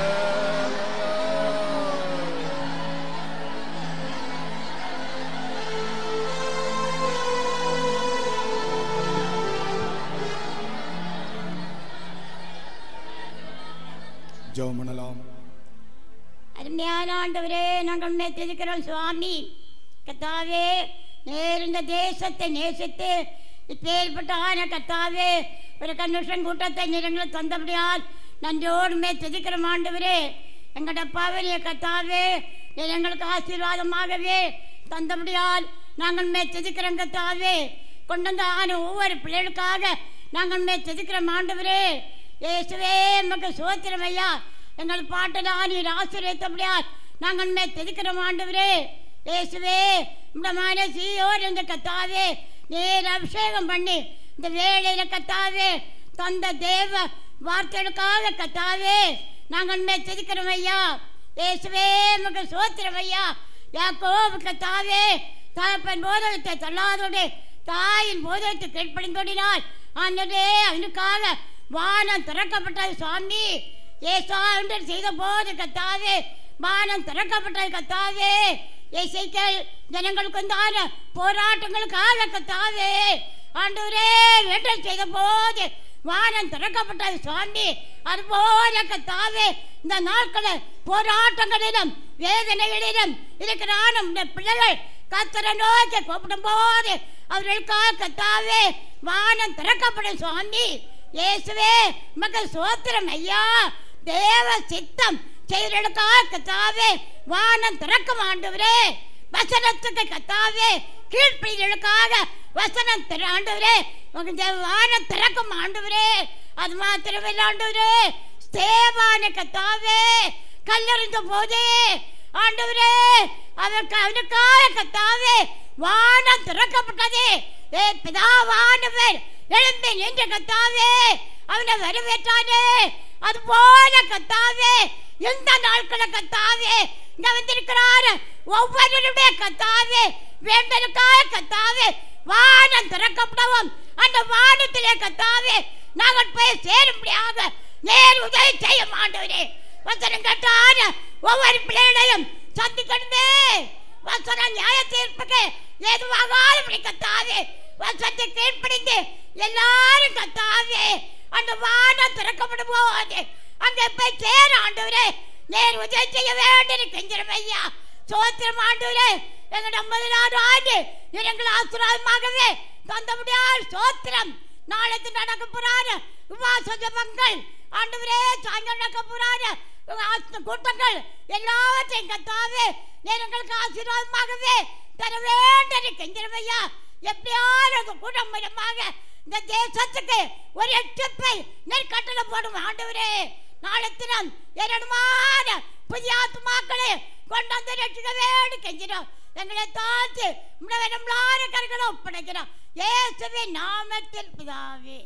அருமையான ஆண்டவரே, நாங்கள் நேற்றிருக்கிறோம் சுவாமி. கர்த்தாவே, நேர் இந்த தேசத்தை நேசித்து இப்பேற்பட்ட ஆன கர்த்தாவே ஒரு கன்வென்ஷன் கூட்டத்தை நீங்கள் தந்தபடியால் நன்றோடுமே துதிக்கிறோம் ஆண்டவரே. எங்களோட பாவனைய கர்த்தாவே எங்களுக்கு ஆசீர்வாதமாகவே தந்தபடியால் நாங்கள் துதிக்கிறோம் கர்த்தாவே. கொண்டு வந்த ஆன ஒவ்வொரு பிள்ளைகளுக்காக நாங்கள் துதிக்கிறோம் ஆண்டவரே. இயேசுவே நமக்கு சோத்திரம் ஐயா. எங்கள் பாட்டெல்லாம் நீர் ஆசீர்வதித்தபடியால் நாங்கள் துதிக்கிறோம் ஆண்டவரே. இயேசுவே நம்முடைய சீயோர் என்ற கர்த்தாவே நீர் அபிஷேகம் பண்ணி இந்த வேளையில கர்த்தாவே தந்த தேவ வார்த்தைகளுக்காக கர்த்தாவே நாங்கள் துதிக்கிறோம் ஐயா. இயேசுவே நமக்கு சோத்திரம் ஐயா. யாக்கோபு கர்த்தாவே தகப்பன் போதகத்தை தள்ளாதோடு தாயின் போதத்தை கீழ்ப்படிந்தோடினால் ஆண்டவரே அவனுக்காக வானம் திறக்கப்பட்டது சுவாமி. ஏசா என்று செய்த போது கத்தாவே வானம் திறக்கப்பட்டது கத்தாவே. எசேக்கியேல் ஜனங்களுக்கு உண்டான போராட்டங்களுக்காக கத்தாவே ஆண்டவரே வேண்டல் செய்த போது வானம் திறக்கப்பட்டது சுவாமி. அதுபோல கத்தாவே இந்த நாட்களில் போராட்டங்களிலும் வேதனைகளிலும் இருக்கிற நம்முடைய பிள்ளைகள் கர்த்தரை நோக்கி கூப்பிடும் போது அவர்களுக்காக கத்தாவே வானம் திறக்கப்படும் சுவாமி. இயேசுவே உமக்கு ஸ்தோத்திரம் ஐயா. தேவ சித்தம் செய்வதற்காக கத்தாவே வானம் திறக்கும் ஆண்டவரே. வசனத்துக்கு கத்தாவே கீழ்ப்படிதலுக்காக வசனம் ஆண்டவரே வானம் திறக்கும் ஆண்டவரே. அது மாத்திரமில்லை ஆண்டவரே, ஸ்தேவான கத்தாவே கல்லறிந்த போதே ஆண்டவரே அவனுக்காக கத்தாவே வானம் திறக்கப்பட்டது. பிதாவானவர் எழும்பி நின்ற கத்தாவே அவனை வரவேற்றானே. அது போல கத்தாவே இந்த நாட்களை கத்தாவே இங்க வந்திருக்கிறார் ஒவ்வொருடைய கத்தாவே வேண்டலுக்காக கத்தாவே வானம் திறக்கப்படவும் அந்த வானத்திலே கத்தாவே நாங்கள் போய் சேரும்படியாக நேர் உதவி செய்ய மாட்டவரே. வசனம் கேட்டான ஒவ்வொரு பிள்ளைகளையும் சந்திக்கணுமே. வசனம் நியாய தீர்ப்புக்கு ஏதுவாகாத கத்தாவே வசனத்தை கீழ்ப்படிந்து எல்லாரும் கத்தாவே அந்த வானம் திறக்கப்படும் போது அங்கே போய் சேர ஆண்டவரே நேர் உதவி செய்ய வேண்டும் கெஞ்சிரம் ஐயா. சோத்திரம் ஆண்டவரே எங்க 50 ஆண்டு எங்கள் ஆசீர்வாதமாகவே தந்த முடியாது சோத்திரம். நாளைக்கு நடக்க போறாரு உபவாச ஜெபங்கள் ஆண்டவரே சாயங்காலம் நடக்க போறாரு கூட்டங்கள் எல்லாவற்றையும் கத்தாவே எங்களுக்கு ஆசீர்வாதமாகவே தர வேண்டும் கெஞ்சிரம் ஐயா. எப்படியாவது கூட்டம் மூலமாக இந்த தேசத்துக்கு ஒரு எச்சப்பை நெற்கட்டளை போடும் ஆண்டவரே. நாளை தினம் ஏராளமான புதிய ஆத்மாக்களை கொண்டு வந்து ரட்சிக்க வேண்டும் கெஞ்சிடும். எங்களை தாழ்த்து நம்மளார கருகளை ஒப்படைக்கிறோம் இயேசுவின் நாமத்தில் பிதாவே.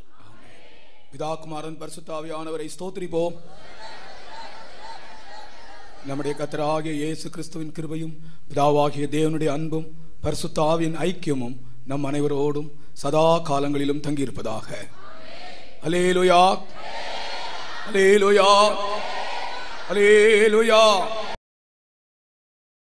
பிதா குமாரன் பரிசுத்த ஆவியானவரை ஸ்தோத்திரிப்போம். நம்முடைய கர்த்தராகிய இயேசு கிறிஸ்துவின் கிருபையும் பிதாவாகிய தேவனுடைய அன்பும் பரிசுத்த ஆவியின் ஐக்கியமும் நம் அனைவரோடும் சதா காலங்களிலும் தங்கியிருப்பதாக. அல்லேலூயா, அல்லேலூயா, அல்லேலூயா.